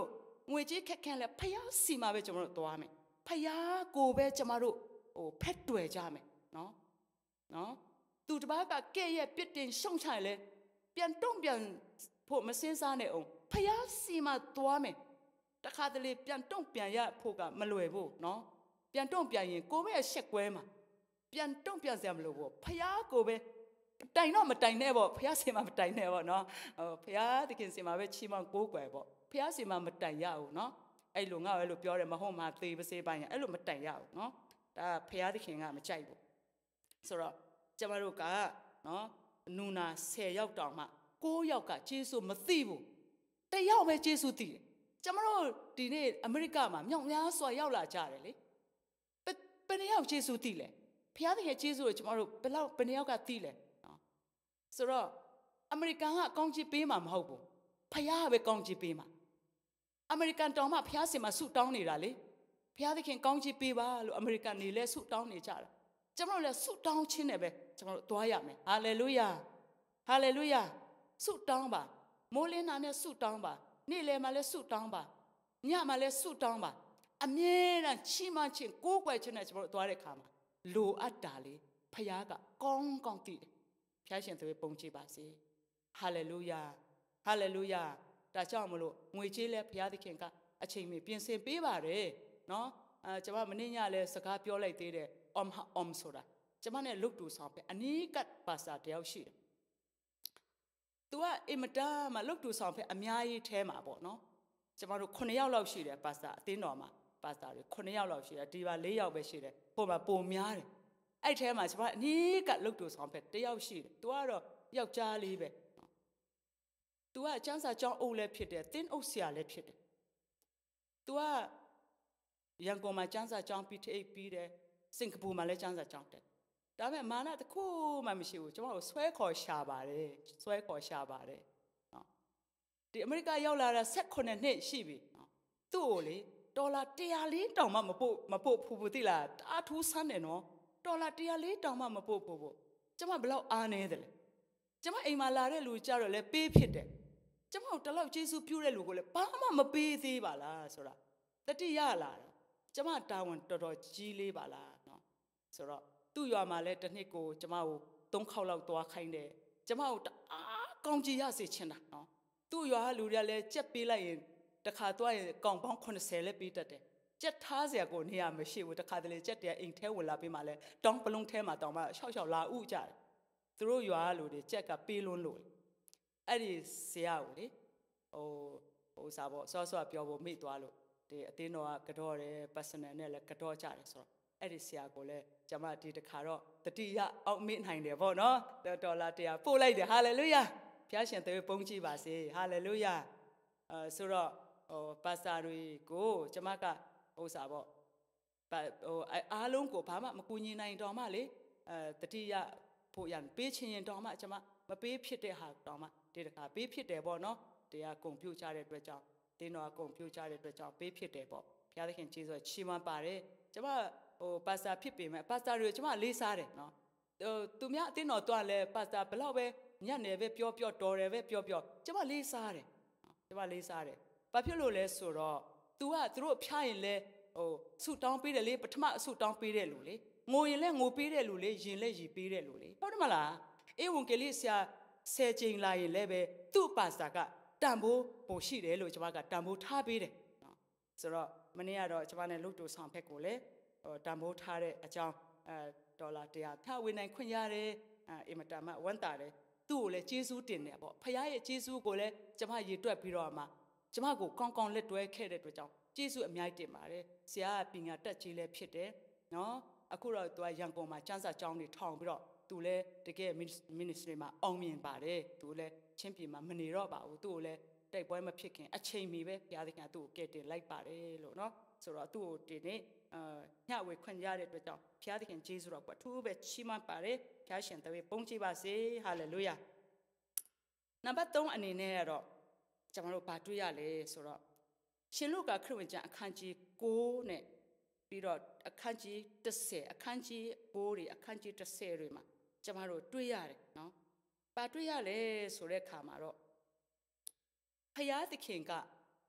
ငွေကြီးခက်ခဲလဲဖယားစီမှာပဲကျွန်တော်တို့သွားမယ်ဖယားကိုပဲကျွန်တော်တို့ဟိုဖက်တွယ်ကြမယ်နော်နော်သူတစ်ပါးကကဲ့ရဲ့ပြစ်တင်ရှုံချလဲပြန်တုံ့ပြန်ဖို့မစင်းစားနဲ့အောင်ဖယားစီမှာသွားမယ်တခါတလေပြန်တုံ့ပြန်ရဖို့ကမလွယ်ဘူးနော်ပြန်တုံ့ပြန်ရင်ကိုပဲအဆက်ကွဲမှာပြန်တုံ့ပြန်စရာမလိုဘူးဖယားကိုပဲတိုင်တော့မတိုင်နဲ့ပေါ့ဖယားစီမှာမတိုင်နဲ့ပေါ့နော်ဟိုဖယားတခင်စီမှာပဲချီးမွမ်းကိုးကွယ်ပေါ့ဖယားစီမှာမတိုင်ရဘူးနော်အဲ့လိုငါ့အဲ့လိုပြောတယ်မဟုတ်မှသေပါစေပိုင်းအဲ့လိုမတိုင်ရဘူးနော်ဒါဖယားတခင်ကမကြိုက်ဘူးဆိုတော့ကျမတို့ကနော်နူနာဆယ်ယောက်တောင်မှကိုးယောက်ကဂျေဆုမသိဘူးတယောက်ပဲဂျေဆုသိတယ်ကျမတို့ဒီနေ့အမေရိကမှာမြောက်များစွာရောက်လာကြတယ်လေဘယ်နှယောက်ဂျေဆုသိလဲဖယားတခင်ဂျေဆုကိုကျမတို့ဘယ်လောက်ဘယ်နှယောက်ကသိလဲနော်ဆိုတော့အမေရိကန်ကအကောင်းကြီးပေးမှာမဟုတ်ဘူးဖယားကပဲကောင်းကြီးပေးမှာအမေရိကန်တောင်မှဖယားစင်မှာဆုတောင်းနေတာလေဖယားသခင်ကောင်းကြီးပေးပါလို့အမေရိကန်နေလဲဆုတောင်းနေကြတာကျွန်တော်လည်းဆုတောင်းခြင်းနဲ့ပဲကျွန်တော်တို့သွားရမယ်ဟာလေလုယာဟာလေလုယာဆုတောင်းပါမိုးလင်းတာနဲ့ဆုတောင်းပါနေ့လယ်မှာလည်းဆုတောင်းပါညမှာလည်းဆုတောင်းပါအမြဲတမ်းချီးမွမ်းခြင်းကိုးကွယ်ခြင်းနဲ့ကျွန်တော်တို့သွားတဲ့ခါမှာလိုအပ်တာလေဖယားကကောင်းကောင်းသိတယ်ဖယားရှင်သူပုံကြည့်ပါစေဟာလေလုယာဟာလေလုယာဒါကြောင့်မလို့ငွေကြေးလဲဖယားသခင်ကအချိန်မီပြင်ဆင်ပေးပါတယ်နော်အဲကျွန်မမနေ့ညလဲစကားပြောလိုက်သေးတယ်အမ်အမ်ဆိုတာကျွန်မနဲ့လုတ်တူဆောင်ပဲအနီးကပ်ပါစာတယောက်ရှိတယ်သူကအင်မတားမှာလုတ်တူဆောင်ပဲအများကြီးထဲမှာပေါ့နော်ကျွန်မတို့ခုနှစ်ယောက်လောက်ရှိတယ်ပါစာအသင်းတော်မှာပါစာတွေခုနှစ်ယောက်လောက်ရှိတယ်ဒီပါလေးယောက်ပဲရှိတယ်ဟိုမှာပုံများတယ်အဲ့ထဲမှာကျွန်မအနီးကပ်လုတ်တူဆောင်ပဲတယောက်ရှိတယ်သူကတော့ယောက်ျားလေးပဲနော်သူကအကျန်းစာကျောင်းအုပ်လည်းဖြစ်တယ်တင်းအုပ်ဆရာလည်းဖြစ်တယ်သူကရန်ကုန်မှာကျန်းစာကျောင်းပြီးထိပ်ပြီးတယ်စင်ကာပူမှာလည်းကျန်းစာကျောင်းတယ်ဒါပေမဲ့မာနတခုမှမရှိဘူးကျွန်တော်တို့ဆွဲခေါ်ရှာပါတယ်ဆွဲခေါ်ရှာပါတယ်နော်ဒီအမေရိကရောက်လာတာ၁၈နှစ်ရှိပြီနော်သူ့ကိုလေဒေါ်လာ၁၀၄တောင်မှမပို့မပို့ဖူဖူသိလားတအားထူးဆန်းတယ်နော်ဒေါ်လာ၁၀၄တောင်မှမပို့ဖို့ဖို့ကျွန်မဘယ်လောက်အားနေတယ်လဲကျွန်မအိမ်မှာလာတဲ့လူကြတော့လဲပေးဖြစ်တယ်ကျွန်မတို့တလောက်ကျေးဇူးပြုတဲ့လူကိုလည်းဘာမှမပေးသေးပါလားဆိုတာတတိယလာတယ်ကျမတာဝန်တော်တော်ကြီးလေးပါလားနော်ဆိုတော့သူ့ရွာမှာလည်းတစ်နှစ်ကိုကျမကိုသုံးခေါက်လောက်သွားခိုင်းတယ်ကျမကိုတအားကောင်းကြီးရစေချင်တာနော်သူ့ရွာကလူတွေကလည်းကြက်ပေးလိုက်ရင်တခါသွားရင်ကောင်ပေါင်းeightyလည်းပေးတတ်တယ်ကြက်ထားစရာကိုနေရာမရှိဘူးတခါတလေကြက်တည်းအိမ်ထဲဝင်လာပြီးမှလည်းတောင်းပလုံးထဲမှာတောင်းမှရှောက်ရှောက်လာဥကြတယ်သူတို့ရွာကလူတွေကြက်ကပေးလွန်းလို့အဲ့ဒီဆရာကိုလေဟိုဟိုစားပေါ့စောစောပြောဖို့မိသွားလို့ဒီအတင်းတော်ကကတော့တယ် personal နဲ့လည်းကတော့ကြတယ်ဆိုတော့အဲ့ဒီဆရာကိုလည်းကျွန်မဒီတခါတော့တတိယအောက်မေ့နိုင်တယ်ပေါ့နော်ဒေါ်လာone hundredပို့လိုက်တယ်ဟာလေလုယာဖျားရှင်သေးပုံကြည့်ပါစေဟာလေလုယာအဲဆိုတော့ဟိုပါစတာတွေကိုကျွန်မကဟိုစားပေါ့ဟိုအားလုံးကိုဘာမှမကူညီနိုင်တော့မှလေအဲတတိယဖို့ရန်ပေးချင်ရင်တော့မှကျွန်မမပေးဖြစ်တဲ့ဟာတော့မှဒီတခါပေးဖြစ်တယ်ပေါ့နော်တရားကုန်ပြုတ်ကြတဲ့အတွက်ကြောင့်တင်းတော်ကုန်ပြုတ်ကြတဲ့အတွက်ကြောင့်ပေးဖြစ်တယ်ပေါ့ဘုရားသခင်ကျေးဇူးချီးမွမ်းပါတယ်ကျွန်မဟိုပါစတာဖြစ်ပေမဲ့ပါစတာတွေကျွန်မလေးစားတယ်နော်ဟိုသူများအတင်းတော်တော့လဲပါစတာဘယ်လောက်ပဲညံ့နေပဲပြောပြောတော်တယ်ပဲပြောပြောကျွန်မလေးစားတယ်ကျွန်မလေးစားတယ်ဘာဖြစ်လို့လဲဆိုတော့ तू ကသူတို့ဖျားရင်လဲဟိုဆူတောင်းပေးတယ်လေပထမအဆူတောင်းပေးတဲ့လူလေငိုရင်လဲငိုပေးတဲ့လူလေရင်လဲရီပေးတဲ့လူလေဟုတ်တယ်မလားအေဝန်ကလေးဆရာဆယ်ချိန်လာရင်လဲပဲသူ့ပါစတာကတန်ဖိုးပိုရှိတယ်လို့ကျွန်မကတန်ဖိုးထားပေးတယ်နော်ဆိုတော့မနေ့ကတော့ကျွန်မနဲ့လုတ်တူဆောင်ဖက်ကိုလည်းဟိုတန်ဖိုးထားတဲ့အကြောင်းအဲဒေါ်လာone hundredထဝင်နိုင်ခွင့်ရတယ်အဲအင်မတန်မှဝမ်းသာတယ်သူ့ကိုလည်းကျေးဇူးတင်တယ်ပေါ့ဖခင်ရဲ့ကျေးဇူးကိုလည်းကျွန်မရေတွက်ပြီးတော့မှကျွန်မကိုကောင်းကောင်းလက်တွဲခဲ့တဲ့အတွက်ကြောင့်ကျေးဇူးအများကြီးတင်ပါတယ်ဆရာကပညာတက်ကြီးလည်းဖြစ်တယ်နော်အခုတော့သူကရန်ကုန်မှာကျန်းစာကျောင်းတွေထောင်ပြီးတော့သူလည်းတကယ် ministry မှာအောင်မြင်ပါတယ်သူလည်းချင်းပြည်မှာမနေတော့ပါဘူးသူ့ကိုလည်းတိုက်ပွဲမဖြစ်ခင်အချိန်မီပဲဘုရားသခင်ကသူ့ကိုကယ်တင်လိုက်ပါတယ်လို့နော်ဆိုတော့သူ့ကိုဒီနေ့အာညဝေခွင့်ရတဲ့အတွက်ကြောင့်ဘုရားသခင်ကျေးဇူးတော်ကအထူးပဲချီးမွမ်းပါတယ်ဘုရားရှင်တပည့်ပုံကြည့်ပါစေဟာလေလုယာနံပါတ်threeအနေနဲ့ကတော့ကျွန်တော်တို့ဘာတွေ့ရလဲဆိုတော့ရှင်လုကာခရစ်ဝင်ကျမ်းအခန်းကြီးnineနဲ့ပြီးတော့အခန်းကြီးtenအခန်းကြီးnineတွေအခန်းကြီးtenတွေမှာကျွန်တော်တို့တွေ့ရတယ်နော်ဘာတွေ့ရလဲဆိုတဲ့အခါမှာတော့ဖယားသခင်က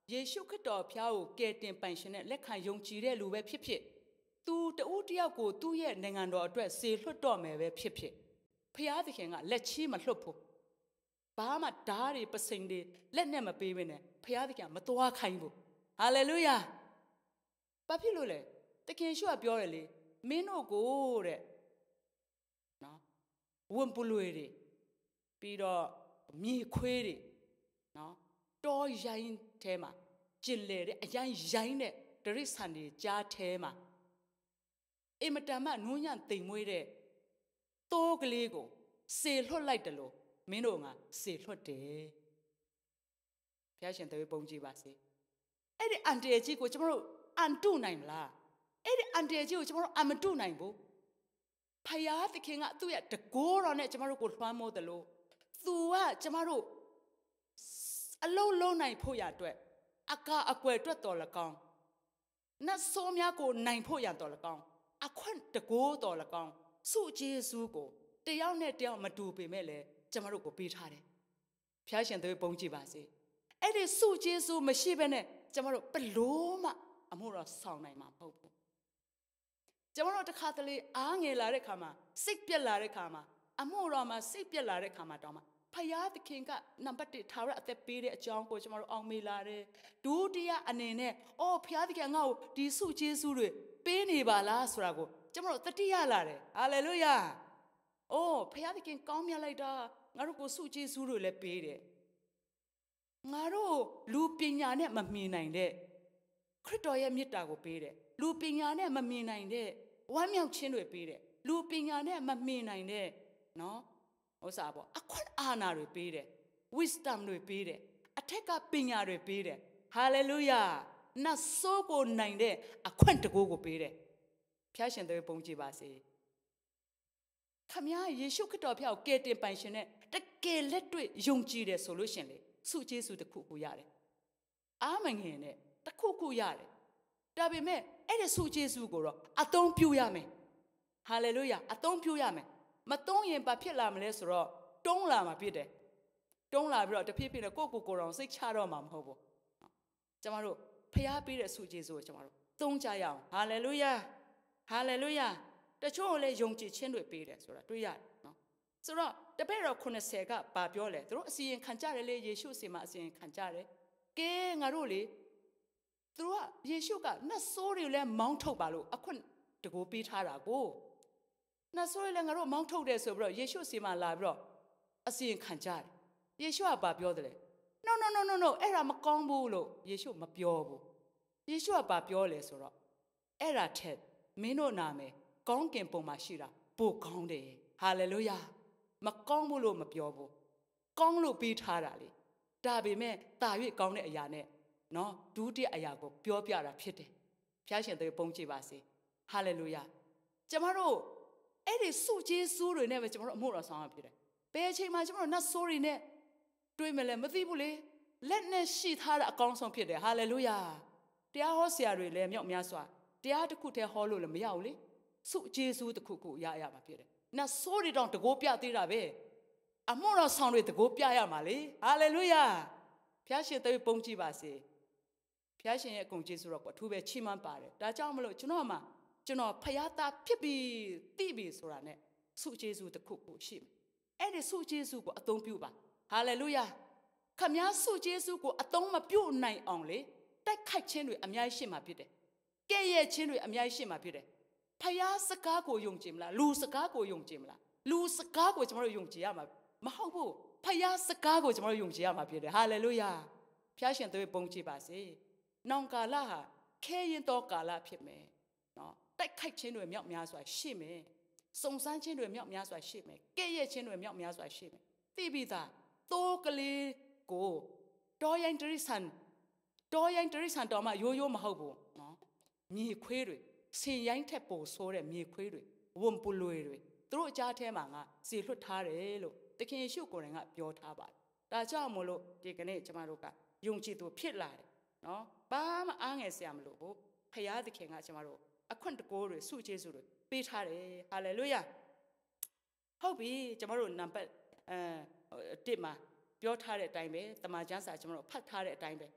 ယေရှုခရစ်တော်ဖျားကိုကယ်တင်ပိုင်ရှင်တဲ့လက်ခံယုံကြည်တဲ့လူပဲဖြစ်ဖြစ်သူတဦးတယောက်ကိုသူ့ရဲ့နိုင်ငံတော်အတွက်စေလွှတ်တော်မယ်ပဲဖြစ်ဖြစ်ဖျားသခင်ကလက်ချီးမလွှတ်ဘူးဘာမှဓာတ်တွေပစိန်တွေလက်နဲ့မပေးဘဲနဲ့ဖျားသခင်မသွားခိုင်းဘူးဟာလေလုယာဘာဖြစ်လို့လဲသခင်ရှုကပြောတယ်လေမင်းတို့ကိုတဲ့နော်ဝန်ပလွေတွေပြီးတော့မြေခွေးတွေနော်တောရိုင်းထဲမှာကျင်လေတဲ့အရိုင်းရိုင်းတဲ့ဒရိษံတွေကြားထဲမှာအင်မတန်မှနူးညံ့သိမ်မွေးတဲ့တိုးကလေးကိုစေလွှတ်လိုက်တယ်လို့မင်းတို့ကစေလွှတ်တယ်ဘုရားရှင်တွေပုံကြည့်ပါစေအဲ့ဒီအန်တီကြီးကိုကျွန်တော်တို့အန်တုနိုင်မလားအဲ့ဒီအန်တီကြီးကိုကျွန်တော်တို့အမတုနိုင်ဘူးဖယားသခင်ကသူ့ရဲ့တကိုးတော်နဲ့ကျွန်တော်တို့ကိုလွှမ်းမိုးတယ်လို့သူကကျွန်တော်တို့အလုံးလုံးနိုင်ဖို့ရအတွက်အကအကွယ်အတွက်တော်လကောင်းနတ်ဆိုးများကိုနိုင်ဖို့ရတော်လကောင်းအခွင့်တကိုးတော်လကောင်းစုဂျေစုကိုတယောက်နဲ့တယောက်မတူပေမဲ့လည်းကျွန်တော်တို့ကိုပေးထားတယ်ဖျားရှင်တွေပုံကြည့်ပါစေအဲ့ဒီစုဂျေစုမရှိဘဲနဲ့ကျွန်တော်တို့ဘလို့မှအမှုတော်ဆောင်နိုင်မှာမဟုတ်ဘူးကျွန်တော်တို့တစ်ခါတလေအားငယ်လာတဲ့ခါမှာစိတ်ပြက်လာတဲ့ခါမှာအမှုတော်မှာစိတ်ပြက်လာတဲ့ခါမှာတောင်းမှာဖယားသခင်ကနံပါတ်တစ်ထာဝရအသက်ပေးတဲ့အကြောင်းကိုကျွန်တော်တို့အောင်မေးလာတယ်ဒုတိယအနေနဲ့အော်ဖယားသခင်ငါ့ကိုဒီစုကျေးဇူးတွေပေးနေပါလားဆိုတာကိုကျွန်တော်တို့တတိယလာတယ်ဟာလေလုယာအိုးဖယားသခင်ကောင်းမြတ်လိုက်တာငါတို့ကိုစုကျေးဇူးတွေလည်းပေးတယ်ငါတို့လူပညာနဲ့မမြင်နိုင်တဲ့ခရစ်တော်ရဲ့မေတ္တာကိုပေးတယ်လူပညာနဲ့မမြင်နိုင်တဲ့ဝမ်းမြောက်ခြင်းတွေပေးတယ်လူပညာနဲ့မမြင်နိုင်တဲ့နော်ဥစ္စာပေါ့အခွင့်အာဏာတွေပေးတယ် wisdom တွေပေးတယ်အထက်ကပညာတွေပေးတယ် hallelujah နတ်ဆိုးကိုနိုင်တဲ့အခွင့်တကူကိုပေးတယ်ဖျားရှင်တွေပုံကြည့်ပါစေခမည်းယေရှုခရစ်တော်ဖျားကိုကယ်တင်ပိုင်ရှင်နဲ့တကယ်လက်တွေ့ယုံကြည်တယ်ဆိုလို့ရှင်လေစုကျေးဇူးတစ်ခုခုရတယ်အားမငင်နဲ့တစ်ခုခုရတယ်ဒါပေမဲ့အဲ့ဒီစုကျေးဇူးကိုတော့အသုံးပြုရမယ်ဟာလေလုယာအသုံးပြုရမယ်မသုံးရင်ဘာဖြစ်လာမလဲဆိုတော့တုံးလာမှာဖြစ်တယ်တုံးလာပြီးတော့တဖြည်းဖြည်းနဲ့ကိုယ့်ကိုယ်ကိုယ်တော်စိတ်ချတော့မှာမဟုတ်ဘူးကျမတို့ဖျားပေးတဲ့စုကျေးဇူးကိုကျမတို့သုံးကြရအောင်ဟာလေလုယာဟာလေလုယာတချို့လည်းယုံကြည်ခြင်းတွေပေးတယ်ဆိုတာတွေ့ရတယ်နော်ဆိုတော့တပည့်တော်ခုနှစ်ဆယ်ကဘာပြောလဲသူတို့အစီရင်ခံကြတယ်လေယေရှုစီမှာအစီရင်ခံကြတယ်ကဲငါတို့လေသူတို့ကယေရှုကနတ်ဆိုးတွေလည်းမောင်းထုတ်ပါလို့အခွင့်တကူပေးထားတာကိုနတ်ဆိုးတွေလည်းငါတို့မောင်းထုတ်တယ်ဆိုပြီးတော့ယေရှုစီမှာလာပြီးတော့အစီရင်ခံကြတယ်ယေရှုကဘာပြောတယ်လဲ no no no no no အဲ့ဒါမကောင်းဘူးလို့ယေရှုမပြောဘူးယေရှုကဘာပြောလဲဆိုတော့အဲ့ဒါထက်မင်းတို့နာမယ်ကောင်းကင်ပုံမှာရှိတာပိုကောင်းတယ်ဟာလေလုယာမကောင်းဘူးလို့မပြောဘူးကောင်းလို့ပေးထားတာလေဒါပေမဲ့တာ၍ကောင်းတဲ့အရာနဲ့နော်ဒုတိယအရာကိုပြောပြတာဖြစ်တယ်ဖျားရှင်တွေပုံကြည့်ပါစေဟာလေလုယာကျမတို့အဲ့ဒီစုကျေးဇူးတွေနဲ့ပဲကျမတို့အမှုတော်ဆောင်ရဖြစ်တယ်ဘယ်အချိန်မှာကျမတို့နတ်ဆိုးတွေနဲ့တွေ့မလဲမသိဘူးလေလက်နဲ့ရှိထားတာအကောင်းဆုံးဖြစ်တယ်ဟာလေလုယာတရားဟောဆရာတွေလည်းမြောက်များစွာတရားတစ်ခုတည်းဟောလို့လည်းမရဘူးလေစုကျေးဇူးတစ်ခုခုရရမှာဖြစ်တယ်နတ်ဆိုးတွေတော့တကိုးပြသေးတာပဲအမှုတော်ဆောင်တွေတကိုးပြရမှာလေဟာလေလုယာဖျားရှင်တွေပုံကြည့်ပါစေဖျားရှင်ရဲ့အကုန်ကျေးဇူးတော်ကိုအထူးပဲချီးမွမ်းပါတယ်ဒါကြောင့်မလို့ကျွန်တော်မှကျွန်တော်ဖယားသားဖြစ်ပြီးသိပြီဆိုတာနဲ့စုကျေးဇူးတစ်ခုခုရှိမယ်အဲ့ဒီစုကျေးဇူးကိုအသုံးပြုပါဟာလေလုယာခမည်းစုကျေးဇူးကိုအသုံးမပြုနိုင်အောင်လေတိုက်ခိုက်ခြင်းတွေအများကြီးရှိမှာဖြစ်တယ်ကဲ့ရဲ့ခြင်းတွေအများကြီးရှိမှာဖြစ်တယ်ဖယားစကားကိုယုံကြည်မလားလူစကားကိုယုံကြည်မလားလူစကားကိုကျွန်တော်တို့ယုံကြည်ရမှာမဟုတ်ဘူးဖယားစကားကိုကျွန်တော်တို့ယုံကြည်ရမှာဖြစ်တယ်ဟာလေလုယာဖျားရှင်တွေပုံကြည့်ပါစေနောင်ကာလဟာခဲရင်တော့ကာလဖြစ်မယ်နော်တိုက်ခိုက်ခြင်းတွေမြောက်များစွာရှိမယ်စုံစမ်းခြင်းတွေမြောက်များစွာရှိမယ်ကဲ့ရဲ့ခြင်းတွေမြောက်များစွာရှိမယ်သိပြီးသားသိုးကလေးကိုတော်ရင်တရိษံတော်ရင်တရိษံတော်မှရိုးရိုးမဟုတ်ဘူးနော်မြေခွေးတွေဆင်ရိုင်းထက်ပိုဆိုးတဲ့မြေခွေးတွေဝန်ပလွေတွေသူတို့အကြားထဲမှာငါစီလွတ်ထားတယ်လို့သခင်ယေရှုကိုယ်တိုင်ကပြောထားပါတယ်ဒါကြောင့်မို့လို့ဒီကနေ့ကျမတို့ကယုံကြည်သူဖြစ်လာတယ်နော်ဘာမှအားငယ်စရာမလိုဘူးဖယားသခင်ကကျမတို့အခွင့်တကိုးတွေစုကျေးဇူးတွေပေးထားတယ်ဟာလေလုယာဟုတ်ပြီကျမတို့နံပါတ်အဲတစ်မှာပြောထားတဲ့အတိုင်းပဲတမန်ကျမ်းစာကျမတို့ဖတ်ထားတဲ့အတိုင်းပဲ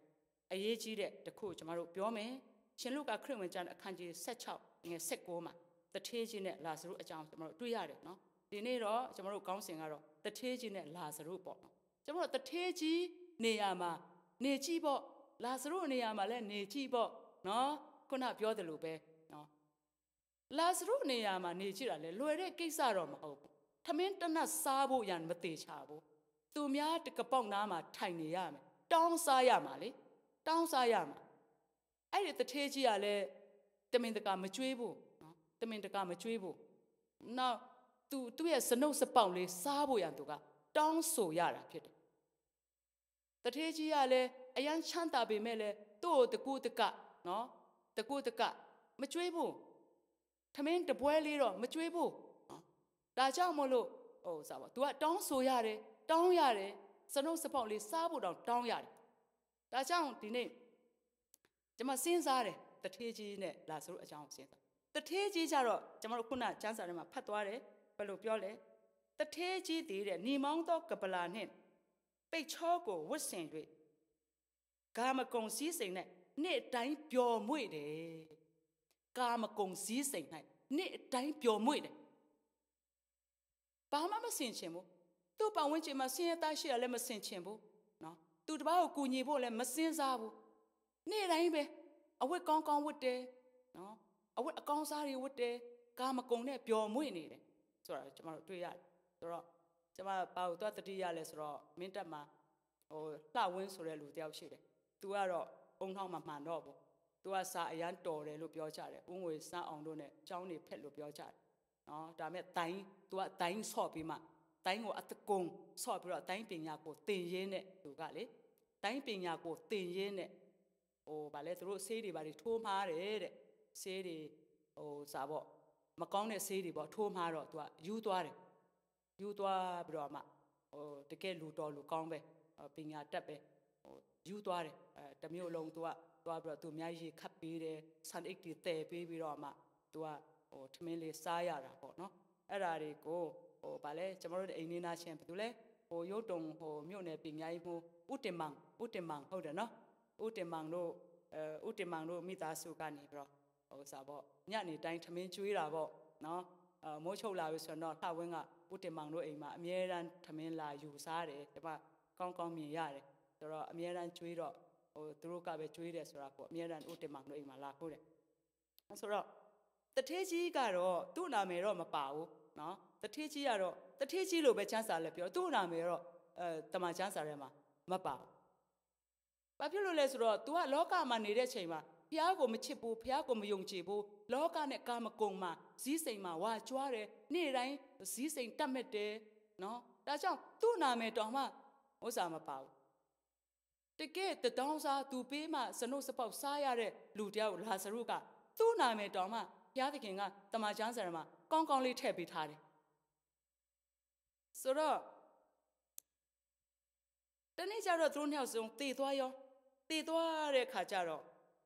အရေးကြီးတဲ့တခုကျွန်တော်တို့ပြောမယ်ရှင်လုကာခရစ်ဝင်ကျမ်းအခန်းကြီး၁၆ငယ်၁၉မှာတထေးကြီးနဲ့လာဇရုအကြောင်းကျွန်တော်တို့တွေ့ရတယ်နော်ဒီနေ့တော့ကျွန်တော်တို့ကောင်းစဉ်ကတော့တထေးကြီးနဲ့လာဇရုပေါ့နော်ကျွန်တော်တို့တထေးကြီးနေရာမှာနေကြည့်ပေါ့လာဇရုနေရာမှာလည်းနေကြည့်ပေါ့နော်ခုနပြောတယ်လို့ပဲနော်လာဇရုနေရာမှာနေကြည့်တာလေလွယ်တဲ့ကိစ္စတော့မဟုတ်ဘူးထမင်းတနတ်စားဖို့ရန်မသေးချဘူးသူများတကပေါက်နားမှာထိုင်နေရမယ်တောင်းစားရမှာလေတောင်းစားရမှာအဲ့ဒီတထေးကြီးကလည်းတမင်တကာမကြွေးဘူးနော်တမင်တကာမကြွေးဘူးနောက်သူသူ့ရဲ့စနုပ်စပေါက်လေးစားဖို့ရန်သူကတောင်းဆိုရတာဖြစ်တယ်တထေးကြီးကလည်းအရန်ချမ်းသာပေမဲ့လည်းသူ့ကိုတကူတကနော်တကူတကမကြွေးဘူးထမင်းတပွဲလေးတော့မကြွေးဘူးနော်ဒါကြောင့်မလို့ဟိုစားပါ तू ကတောင်းဆိုရတယ်တောင်းရတယ်စနုပ်စပေါက်လေးစားဖို့တော့တောင်းရတယ်ဒါကြောင့်ဒီနေ့ကျွန်မစဉ်းစားတယ်တထေးကြီးနဲ့လာဇရုအကြောင်းစဉ်းစားတထေးကြီးကြတော့ကျွန်တော်တို့ခုနကျမ်းစာထဲမှာဖတ်သွားတယ်ဘယ်လိုပြောလဲတထေးကြီးတည်တဲ့ညီမောင်းသောကပလာနှင့်ပိတ်ချောကိုဝတ်ဆင်၍ကာမကုံစည်းစိမ်နဲ့နေ့တိုင်းပျော်မွေ့တယ်ကာမကုံစည်းစိမ်၌နေ့တိုင်းပျော်မွေ့တယ်ဘာမှမဆင်ချင်ဘူးသူ့ပတ်ဝန်းကျင်မှာဆင်းရဲသားရှိရလည်းမဆင်ချင်ဘူးနော်သူတပားကိုကူညီဖို့လည်းမစင်စားဘူးနေ့တိုင်းပဲအဝတ်ကောင်းကောင်းဝတ်တယ်နော်အဝတ်အကောင်းစားတွေဝတ်တယ်ကာမကုံနဲ့ပျော်မွေ့နေတယ်ဆိုတာကျွန်တော်တို့တွေ့ရတယ်ဆိုတော့ကျွန်မဘာလို့သွားတတိရလဲဆိုတော့မင်းတက်မှာဟိုလှဝင်းဆိုတဲ့လူတယောက်ရှိတယ်သူကတော့အုံထောင်းမှာမှန်တော့ဘူးသူကစာအရန်တော်တယ်လို့ပြောကြတယ်ဦးငွေစမ်းအောင်တို့နဲ့ចောင်းနေဖက်လို့ပြောကြတယ်နော်ဒါမဲ့တိုင်းသူကတိုင်းဆော့ပြီးမှတိုင်းကိုအတကုံဆော့ပြီးတော့တိုင်းပညာကိုသင်ရင်းနဲ့သူကလေတိုင်းပညာကိုသင်ရင်းနဲ့ဟိုဗာလဲသူတို့ဆေးတွေဗာတွေထိုးမှားတယ်တဲ့ဆေးတွေဟိုစာပေါ့မကောင်းတဲ့ဆေးတွေပေါ့ထိုးမှားတော့သူကယူသွားတယ်ယူသွားပြီးတော့မှဟိုတကယ်လူတော်လူကောင်းပဲပညာတတ်ပဲဟိုယူသွားတယ်အဲတမျိုးလုံးသူကသွားပြီးတော့သူအများကြီးခတ်ပေးတယ်ဆန်အိတ်တွေတည်ပေးပြီးတော့မှသူကဟိုထမင်းလေးစားရတာပေါ့နော်အဲ့ဒါတွေကိုဟိုဗာလဲကျွန်တော်တို့အိမ်နေနာရှင်ဘာလို့လဲဟိုရုပ်တုံဟိုမြို့နယ်ပညာရေးမှုဥတင်မောင်ဥတင်မောင်ဟုတ်တယ်နော်ဥတင်မောင်တို့အဲဥတင်မောင်တို့မိသားစုကနေပြီးတော့ဟိုစားပေါ့ညနေတိုင်းထမင်းကျွေးတာပေါ့နော်အဲမိုးချုပ်လာပြီဆိုတော့လှဝင်းကဥတင်မောင်တို့အိမ်မှာအမြဲတမ်းထမင်းလာယူစားတယ်ဒီမှာကောင်းကောင်းမြင်ရတယ်ဆိုတော့အမြဲတမ်းကျွေးတော့ဟိုသူတို့ကပဲကျွေးတယ်ဆိုတာပေါ့အမြဲတမ်းဥတင်မောင်တို့အိမ်မှာလာခိုးတယ်ဆိုတော့တထေးကြီးကတော့သူ့နာမည်တော့မပါဘူးနော်တထေးကြီးကတော့တထေးကြီးလို့ပဲချမ်းစာလဲပြောသူ့နာမည်တော့အဲတမန်ချမ်းစာထဲမှာမပါဘူးဘာဖြစ်လို့လဲဆိုတော့ तू ကလောကမှာနေတဲ့ချိန်မှာဖျားကိုမချစ်ဘူးဖျားကိုမယုံကြည်ဘူးလောကနဲ့ကာမဂုဏ်မှာဇီးစိမ်မှာဝါကြွားတယ်နေ့တိုင်းဇီးစိမ်တတ်မဲ့တယ်နော်ဒါကြောင့်သူ့နာမည်တော်မှဥစ္စာမပါဘူးတကယ်တောင်းစားသူပေးမှစနုပ်စပေါက်စားရတဲ့လူတယောက်လာဇရုကသူ့နာမည်တော်မှဘုရားသခင်ကတမန်ကျမ်းစာထဲမှာကောင်းကောင်းလေးထည့်ပေးထားတယ်ဆိုတော့တနေ့ကျတော့သူတို့နှစ်ယောက်စုံတည်သွားရောတည်သွားတဲ့ခါကျတော့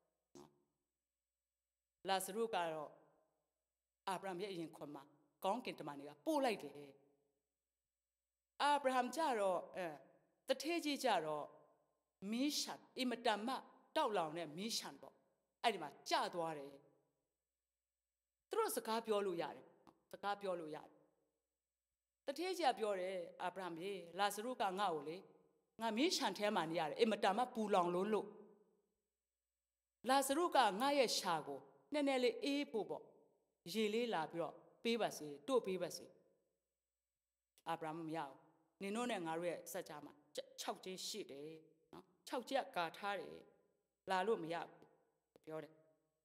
လာဇရုကတော့အာဗြဟံရဲ့အရင်ခွန်မှာကောင်းကင်တမန်တွေကပို့လိုက်တယ်အာဗြဟံကျတော့အဲတထေးကြီးကျတော့မီးရှန်အင်မတန်မှတောက်လောင်တဲ့မီးရှန်ပေါ့အဲ့ဒီမှာကျသွားတယ်သူတို့စကားပြောလို့ရတယ်စကားပြောလို့ရတယ်တထေးကြီးကပြောတယ်အာဗြဟံရေလာဇရုကငါ့ကိုလေငါမင်းရှန်ထဲမှာနေရတယ်အင်မတန်မှပူလောင်လို့လို့လာဇရုကငါရဲ့ရှာကိုနည်းနည်းလေးအေးဖို့ပေါ့ရေလေးလာပြီးတော့ပေးပါစေတို့ပေးပါစေအာဗြဟံမရဘူးနင်တို့နဲ့ငါတို့ရဲ့စัจ जा မှာ၆ကျင်းရှိတယ်နော်၆ကျက်ကာထားတယ်လာလို့မရဘူးပြောတယ်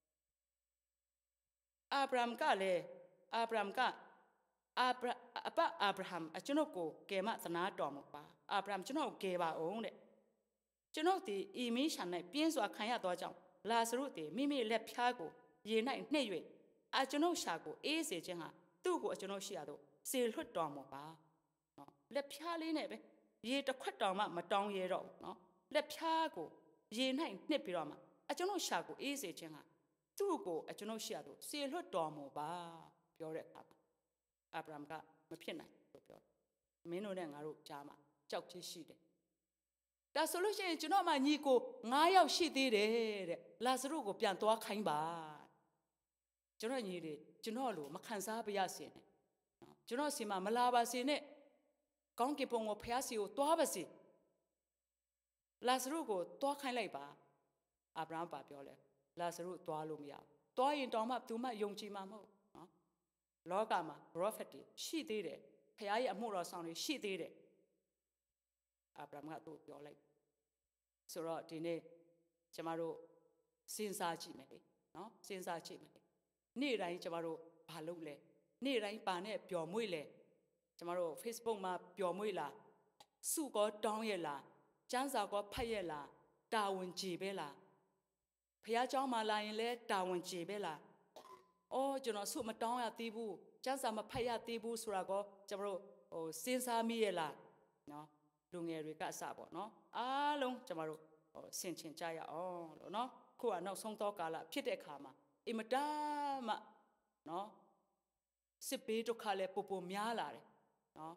အာဗြဟံကလည်းအာဗြဟံကအာဗြအပအာဗြဟံအကျွန်ုပ်ကိုကယ်မသနာတော်မူပါအာဗြဟံကျွန်တော်ကိုကယ်ပါအောင်တဲ့ကျွန်ုပ်ဒီဤမင်းရှန်၌ပြင်းစွာခံရသောကြောင့်လာဇရုသည်မိမိလက်ဖြားကိုရေ၌နှိပ်၍အကျွန်ုပ်ရှာကိုအေးစေခြင်းဟာသူ့ကိုအကျွန်ုပ်ရှိရတော့စေလွတ်တော်မူပါနော်လက်ဖြားလေးနဲ့ပဲရေတစ်ခွက်တောင်မှမတောင်းရတော့ဘူးနော်လက်ဖြားကိုရေ၌နှိပ်ပြီးတော့မှအကျွန်ုပ်ရှာကိုအေးစေခြင်းဟာသူ့ကိုအကျွန်ုပ်ရှိရတော့စေလွတ်တော်မူပါပြောတဲ့အခါအာဗြဟံကမဖြစ်နိုင်လို့ပြောမင်းတို့နဲ့ငါတို့ကြားမှာကြောက်ချစ်ရှိတယ်တဒါဆိုလို့ရှိရင်ကျွန်တော်မှညီကိုငါးယောက်ရှိသေးတယ်တဲ့လာဇရုကိုပြန်သွားခိုင်းပါကျွန်တော်ညီတွေကျွန်တော်လိုမခံစားပါရစေနဲ့ကျွန်တော်စီမှာမလာပါစေနဲ့ကောင်းကင်ဘုံကိုဖျားစီကိုသွားပါစေလာဇရုကိုသွားခိုင်းလိုက်ပါအာဗြဟံပါပြောလဲလာဇရုသွားလို့မရဘူးသွားရင်တောင်မှသူမှယုံကြည်မှာမဟုတ်နော်လောကမှာ prophet တွေရှိသေးတယ်ဖျားရဲ့အမှုတော်ဆောင်တွေရှိသေးတယ်အာဗြဟံကသူ့ပြောလိုက်ဆိုတော့ဒီနေ့ကျမတို့စဉ်းစားကြည့်မယ်လေနော်စဉ်းစားကြည့်မယ်လေနေ့တိုင်းကျမတို့ဘာလုပ်လဲနေ့တိုင်းပါနဲ့ပျော်မွေ့လဲကျမတို့ Facebook မှာပျော်မွေ့လားစုကောတောင်းရဲ့လားကျမ်းစာကောဖတ်ရဲ့လားတာဝန်ကြည်ပဲလားဖះเจ้าမှာလာရင်လဲတာဝန်ကြည်ပဲလားအော်ကျွန်တော်စုမတောင်းရသေးဘူးကျမ်းစာမဖတ်ရသေးဘူးဆိုတာကောကျမတို့ဟိုစဉ်းစားမိရဲ့လားနော်လူငယ်တွေကအစပေါ့နော်အားလုံးကျမတို့ဟိုဆင်ခြင်ကြရအောင်လို့နော်ခုကနောက်ဆုံးသောကာလဖြစ်တဲ့အခါမှာအင်မတန်မှနော်စစ်ဘေးဒုက္ခလည်းပိုပိုများလာတယ်နော်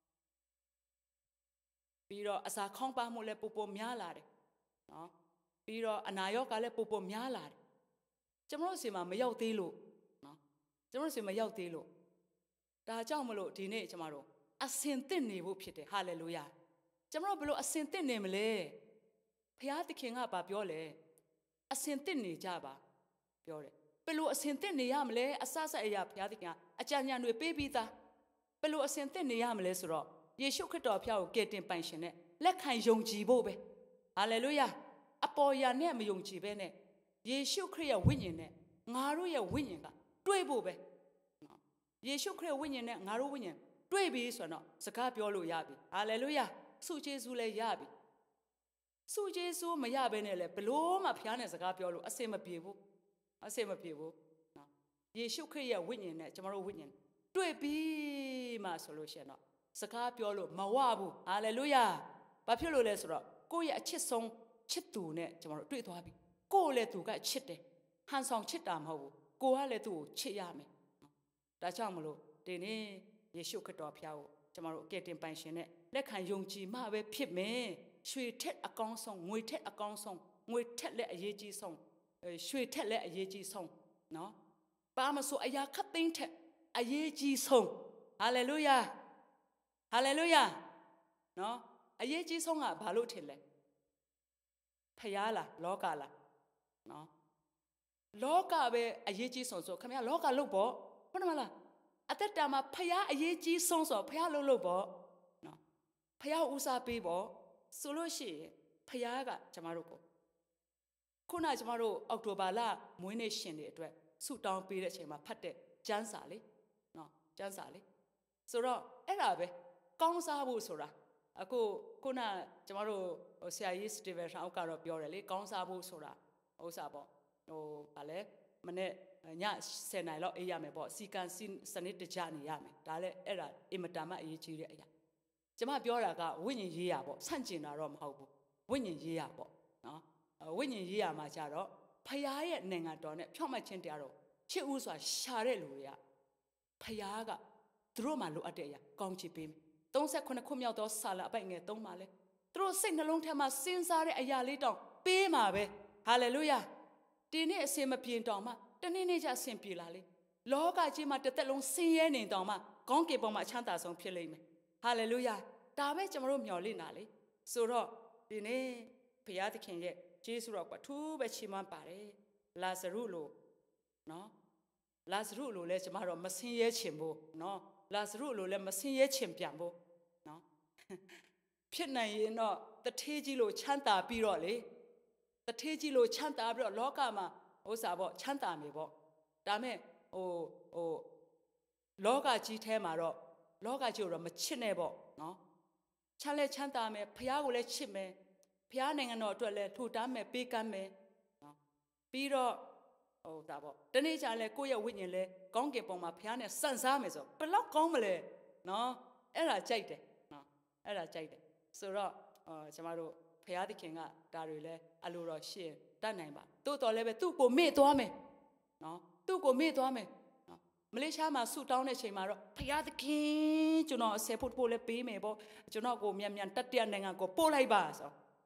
ပြီးတော့အစာခေါင်းပါမှုလည်းပိုပိုများလာတယ်နော်ပြီးတော့အနာရောဂါလည်းပိုပိုများလာတယ်ကျွန်တော်တို့စီမှာမရောက်သေးလို့နော်ကျွန်တော်တို့စီမရောက်သေးလို့ဒါကြောင့်မလို့ဒီနေ့ကျွန်တော်တို့အစင်သင့်နေဖို့ဖြစ်တယ်ဟာလေလုယာကျွန်တော်တို့ဘယ်လိုအစင်သင့်နေမလဲဖျားသခင်ကဘာပြောလဲအစင်သင့်နေကြပါပြောတယ်ဘယ်လိုအစင်သင့်နေရမလဲအစစအရာဖျားသခင်ကအကြံဉာဏ်တွေပေးပြီးသားဘယ်လိုအစင်သင့်နေရမလဲဆိုတော့ယေရှုခရစ်တော်ဖျားကိုကယ်တင်ပိုင်ရှင်နဲ့လက်ခံယုံကြည်ဖို့ပဲဟာလေလုယာအပေါ်ယံနဲ့မယုံကြည်ပဲနဲ့ယေရှုခရစ်ရဲ့ဝိညာဉ်နဲ့ငါတို့ရဲ့ဝိညာဉ်ကတွေ့ဖို့ပဲနော်ယေရှုခရစ်ဝိညာဉ်နဲ့ငါတို့ဝိညာဉ်တွေ့ပြီဆိုတော့စကားပြောလို့ရပြီဟာလေလုယာဆုကျေးဇူးလည်းရပြီဆုကျေးဇူးမရဘဲနဲ့လည်းဘလို့မှဖျားနဲ့စကားပြောလို့အစင်မပြေဘူးအစင်မပြေဘူးနော်ယေရှုခရစ်ရဲ့ဝိညာဉ်နဲ့ကျွန်တော်တို့ဝိညာဉ်တွေ့ပြီမှဆိုလို့ရှိရင်တော့စကားပြောလို့မဝဘူးဟာလေလုယာဘာဖြစ်လို့လဲဆိုတော့ကိုယ့်ရဲ့အချစ်ဆုံးချစ်သူနဲ့ကျွန်တော်တို့တွေ့သွားပြီကိုယ်လည်းသူကချစ်တယ်ဟန်ဆောင်ချစ်တာမဟုတ်ဘူးကိုကလည်းသူ့ကိုချစ်ရမယ်ဒါကြောင့်မလို့ဒီနေ့ယေရှုခရစ်တော်ဖျားကိုကျွန်တော်တို့ကယ်တင်ပိုင်ရှင်နဲ့လက်ခံယုံကြည်မှပဲဖြစ်မယ်ရွှေထက်အကောင်းဆုံးငွေထက်အကောင်းဆုံးငွေထက်လည်းအရေးကြီးဆုံးရွှေထက်လည်းအရေးကြီးဆုံးနော်ဘာမဆိုအရာခတ်သိမ်းထက်အရေးကြီးဆုံးဟာလေလုယာဟာလေလုယာနော်အရေးကြီးဆုံးကဘာလို့ထင်လဲဖျားလားလောကလားနော်လောကပဲအရေးကြီးဆုံးဆိုခင်ဗျာလောကလုတ်ပေါ့ဟုတ်တယ်မလားအသက်တာမှာဖျားအရေးကြီးဆုံးဆိုဖျားလုတ်လို့ပေါ့နော်ဖျားဦးစားပေးပေါ့ဆိုလို့ရှိရင်ဖျားကကျမတို့ကိုခုနကျမတို့အောက်တိုဘာလမွေးနေ့ရှင်တွေအတွက်ဆုတောင်းပေးတဲ့အချိန်မှာဖတ်တဲ့ကျမ်းစာလေးနော်ကျမ်းစာလေးဆိုတော့အဲ့ဒါပဲကောင်းစားဖို့ဆိုတာအခုခုနကျမတို့ဆရာကြီးစတီဗန်အောက်ကတော့ပြောတယ်လေကောင်းစားဖို့ဆိုတာဥစ္စာပေါ့ဟိုဗာလဲမနေ့ညဆယ်နိုင်လောက်အေးရမယ်ပေါ့စီကန်စနစ်တကျနေရမယ်ဒါလည်းအဲ့ဒါအင်မတန်မှအရေးကြီးတဲ့အရာကျမပြောတာကဝိညာဉ်ရေးရပေါ့ဆန့်ကျင်တာတော့မဟုတ်ဘူးဝိညာဉ်ရေးရပေါ့နော်ဝိညာဉ်ရေးရမှာကြတော့ဖျားရဲ့နိုင်ငံတော်နဲ့ဖြောင့်မတ်ခြင်းတရားတော့ချစ်ဦးစွာရှာတဲ့လူတွေကဖျားကသူတို့မှလိုအပ်တဲ့အရာကောင်းချီးပေးမယ်သုံးဆယ့်ခုနှစ်ခုမြောက်သောစာလအပိုက်ငယ်သုံးပါလဲသူတို့စိတ်နှလုံးထဲမှာစဉ်းစားတဲ့အရာလေးတောင်ပေးမှာပဲဟာလေလုယာဒီနေ့အစင်မပြေတောင်မှတနေ့နေ့ကျအစင်ပြေလာလေလောကကြီးမှာတစ်သက်လုံးဆင်းရဲနေတောင်မှကောင်းကင်ဘုံမှာအချမ်းသာဆုံးဖြစ်လိမ့်မယ်ဟာလေလုယာဒါပဲကျွန်တော်တို့မျှော်လင့်တာလေဆိုတော့ဒီနေ့ဘုရားသခင်ရဲ့ကျေးဇူးတော်ကထူးပဲချီးမွမ်းပါတယ်လာဇရုလိုနော်လာဇရုလိုလဲကျွန်မတို့မဆင်းရဲချင်ဘူးနော်လာဇရုလိုလဲမဆင်းရဲချင်ပြန်ဘူးနော်ဖြစ်နိုင်ရင်တော့တထေးကြီးလိုချမ်းသာပြီးတော့လေတထေးကြီးလိုချမ်းသာပြီးတော့လောကမှာဥစ္စာပေါ့ချမ်းသာမယ်ပေါ့ဒါမဲ့ဟိုဟိုလောကကြီးထဲမှာတော့လောကကြီးကိုတော့မချစ်နဲ့ပေါ့နော်ချမ်းလဲချမ်းသာမယ်ဖះကိုလည်းချစ်မယ်ဖះနိုင်ငံတော်အတွက်လည်းထူတားမယ်ပေးကမ်းမယ်နော်ပြီးတော့ဟိုဒါပေါ့တနေ့ကျလဲကိုယ့်ရဲ့ဝိညာဉ်လဲကောင်းကင်ပုံမှာဖះနဲ့စန့်စားမယ်ဆိုဘယ်လောက်ကောင်းမလဲနော်အဲ့ဒါကြိုက်တယ်နော်အဲ့ဒါကြိုက်တယ်ဆိုတော့အော်ကျမတို့ဖះသခင်ကဒါတွေလဲအလိုတော်ရှင်းတတ်နိုင်ပါတိုးတော်လည်းပဲသူ့ကိုမေ့သွားမယ်နော်သူ့ကိုမေ့သွားမယ်နော်မလေးရှားမှာဆူတောင်းတဲ့ချိန်မှာတော့ဖះသခင်ကျွန်တော်အဆယ်ဖို့ဖို့လဲပေးမယ်ပေါ့ကျွန်တော်ကိုမြန်မြန်တတ်တဲ့နိုင်ငံကိုပို့လိုက်ပါဆို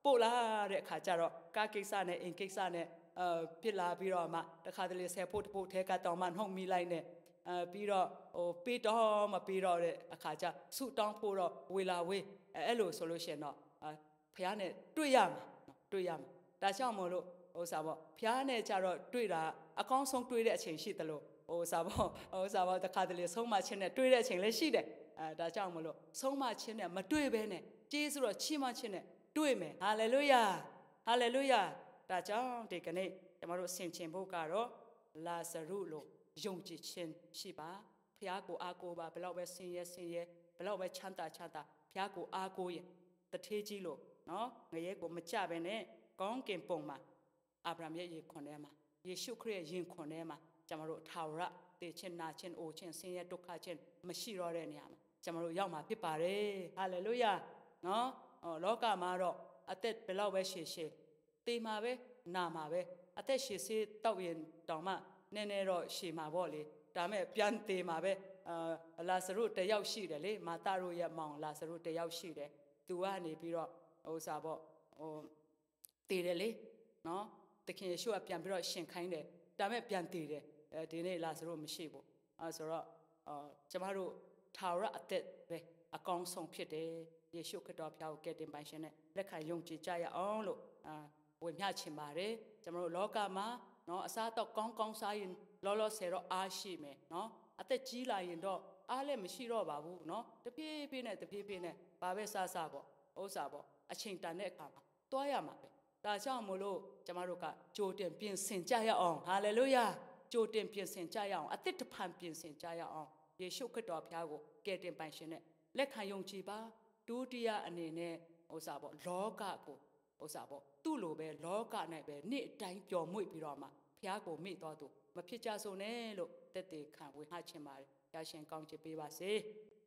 ပို့လာတဲ့အခါကျတော့ကားကိစ္စနဲ့အိမ်ကိစ္စနဲ့အဲဖြစ်လာပြီးတော့မှတခါတလေဆယ်ဖို့တဖို့ထဲကတောင်မှနှုတ်မိလိုက်နဲ့အဲပြီးတော့ဟိုပေးတော့မပေးတော့တဲ့အခါကျဆူတောင်းဖို့တော့ဝေလာဝေးအဲ့လိုဆိုလို့ရှိရင်တော့ဖះနဲ့တွေ့ရမှာတွေ့ရမှာဒါကြောင့်မို့လို့ဟိုစားပေါ့ဖះနဲ့ကြတော့တွေ့တာအကောင်းဆုံးတွေ့တဲ့အချိန်ရှိတယ်လို့ဟိုစားပေါ့ဟိုစားပေါ့တခါတလေဆုံးမချင်းနဲ့တွေ့တဲ့အချိန်လည်းရှိတယ်အဲဒါကြောင့်မလို့ဆုံးမချင်းနဲ့မတွေ့ဘဲနဲ့ကျေးဇူးတော်ချီးမွမ်းခြင်းနဲ့တွေ့မယ်ဟာလေလုယာဟာလေလုယာဒါကြောင့်ဒီကနေ့ကျွန်တော်တို့ဆင်ခြင်ဖို့ကတော့လာဇရုလို့ယုံကြည်ခြင်းရှိပါဖះကိုအားကိုးပါဘယ်တော့ပဲဆင်းရဲဆင်းရဲဘယ်တော့ပဲချမ်းသာချမ်းသာဖះကိုအားကိုးရင်တထေးကြီးလို့နော်ငရဲကိုမကြပဲနဲ့ကောင်းကင်ပုံမှာအာဗြဟံရဲ့ရင်ခွန်ထဲမှာယေရှုခရစ်ရဲ့ရင်ခွန်ထဲမှာကျွန်တော်တို့ထာဝရတည်ခြင်းနာခြင်းအိုခြင်းဆင်းရဲဒုက္ခခြင်းမရှိတော့တဲ့နေရာမှာကျွန်တော်တို့ရောက်မှာဖြစ်ပါတယ်ဟာလေလုယာနော်လောကမှာတော့အသက်ဘယ်လောက်ပဲရှည်ရှည်တေးမှာပဲနာမှာပဲအသက်ရှည်စေးတောက်ရင်တောင်မှနည်းနည်းတော့ရှည်မှာပေါ့လေဒါမဲ့ပြန်သေးမှာပဲအာလာဇရုတယောက်ရှိတယ်လေမာတာတို့ရဲ့မောင်လာဇရုတယောက်ရှိတယ်သူကနေပြီးတော့ဟိုစားပေါ့ဟိုတည်တယ်လေနော်သခင်ယေရှုကပြန်ပြီးတော့ရှင်ခိုင်းတယ်ဒါမဲ့ပြန်တည်တယ်အဲဒီနေ့လာဇရုမရှိဘူးအဲဆိုတော့အာကျမတို့ထာဝရအသက်ပဲအကောင်းဆုံးဖြစ်တယ်ယေရှုခရစ်တော်ဖျားကိုကယ်တင်ပိုင်ရှင်နဲ့လက်ခံယုံကြည်ကြရအောင်လို့အာဝေမျှချင်ပါတယ်ကျွန်တော်တို့လောကမှာနော်အစားတော့ကောင်းကောင်းစားရင်လောလောဆယ်တော့အားရှိမယ်နော်အသက်ကြီးလာရင်တော့အားလည်းမရှိတော့ပါဘူးနော်တပြေးပြေးနဲ့တပြေးပြေးနဲ့ဘာပဲစားစားပေါ့ဥစ္စာပေါ့အချိန်တန်တဲ့အခါမှာတွားရမှာပဲဒါကြောင့်မို့လို့ကျွန်တော်တို့ကကြိုတင်ပြင်ဆင်ကြရအောင်ဟာလေလုယာကြိုတင်ပြင်ဆင်ကြရအောင်အသက်တဖန်ပြင်ဆင်ကြရအောင်ယေရှုခရစ်တော်ဖျားကိုကယ်တင်ပိုင်ရှင်နဲ့လက်ခံယုံကြည်ပါဒုတိယအနေနဲ့ဥစ္စာပေါ့လောကကိုဥစ္စာပေါ့သူ့လိုပဲလောက၌ပဲနေ့အတိုင်းပျော်မွေ့ပြီးတော့မှဖျားကိုမေ့တော်သူမဖြစ်ကြဆုံးနဲ့လို့တက်တေခံဝေငှချင်ပါတယ်ရရှင်ကောင်းချစ်ပေးပါစေ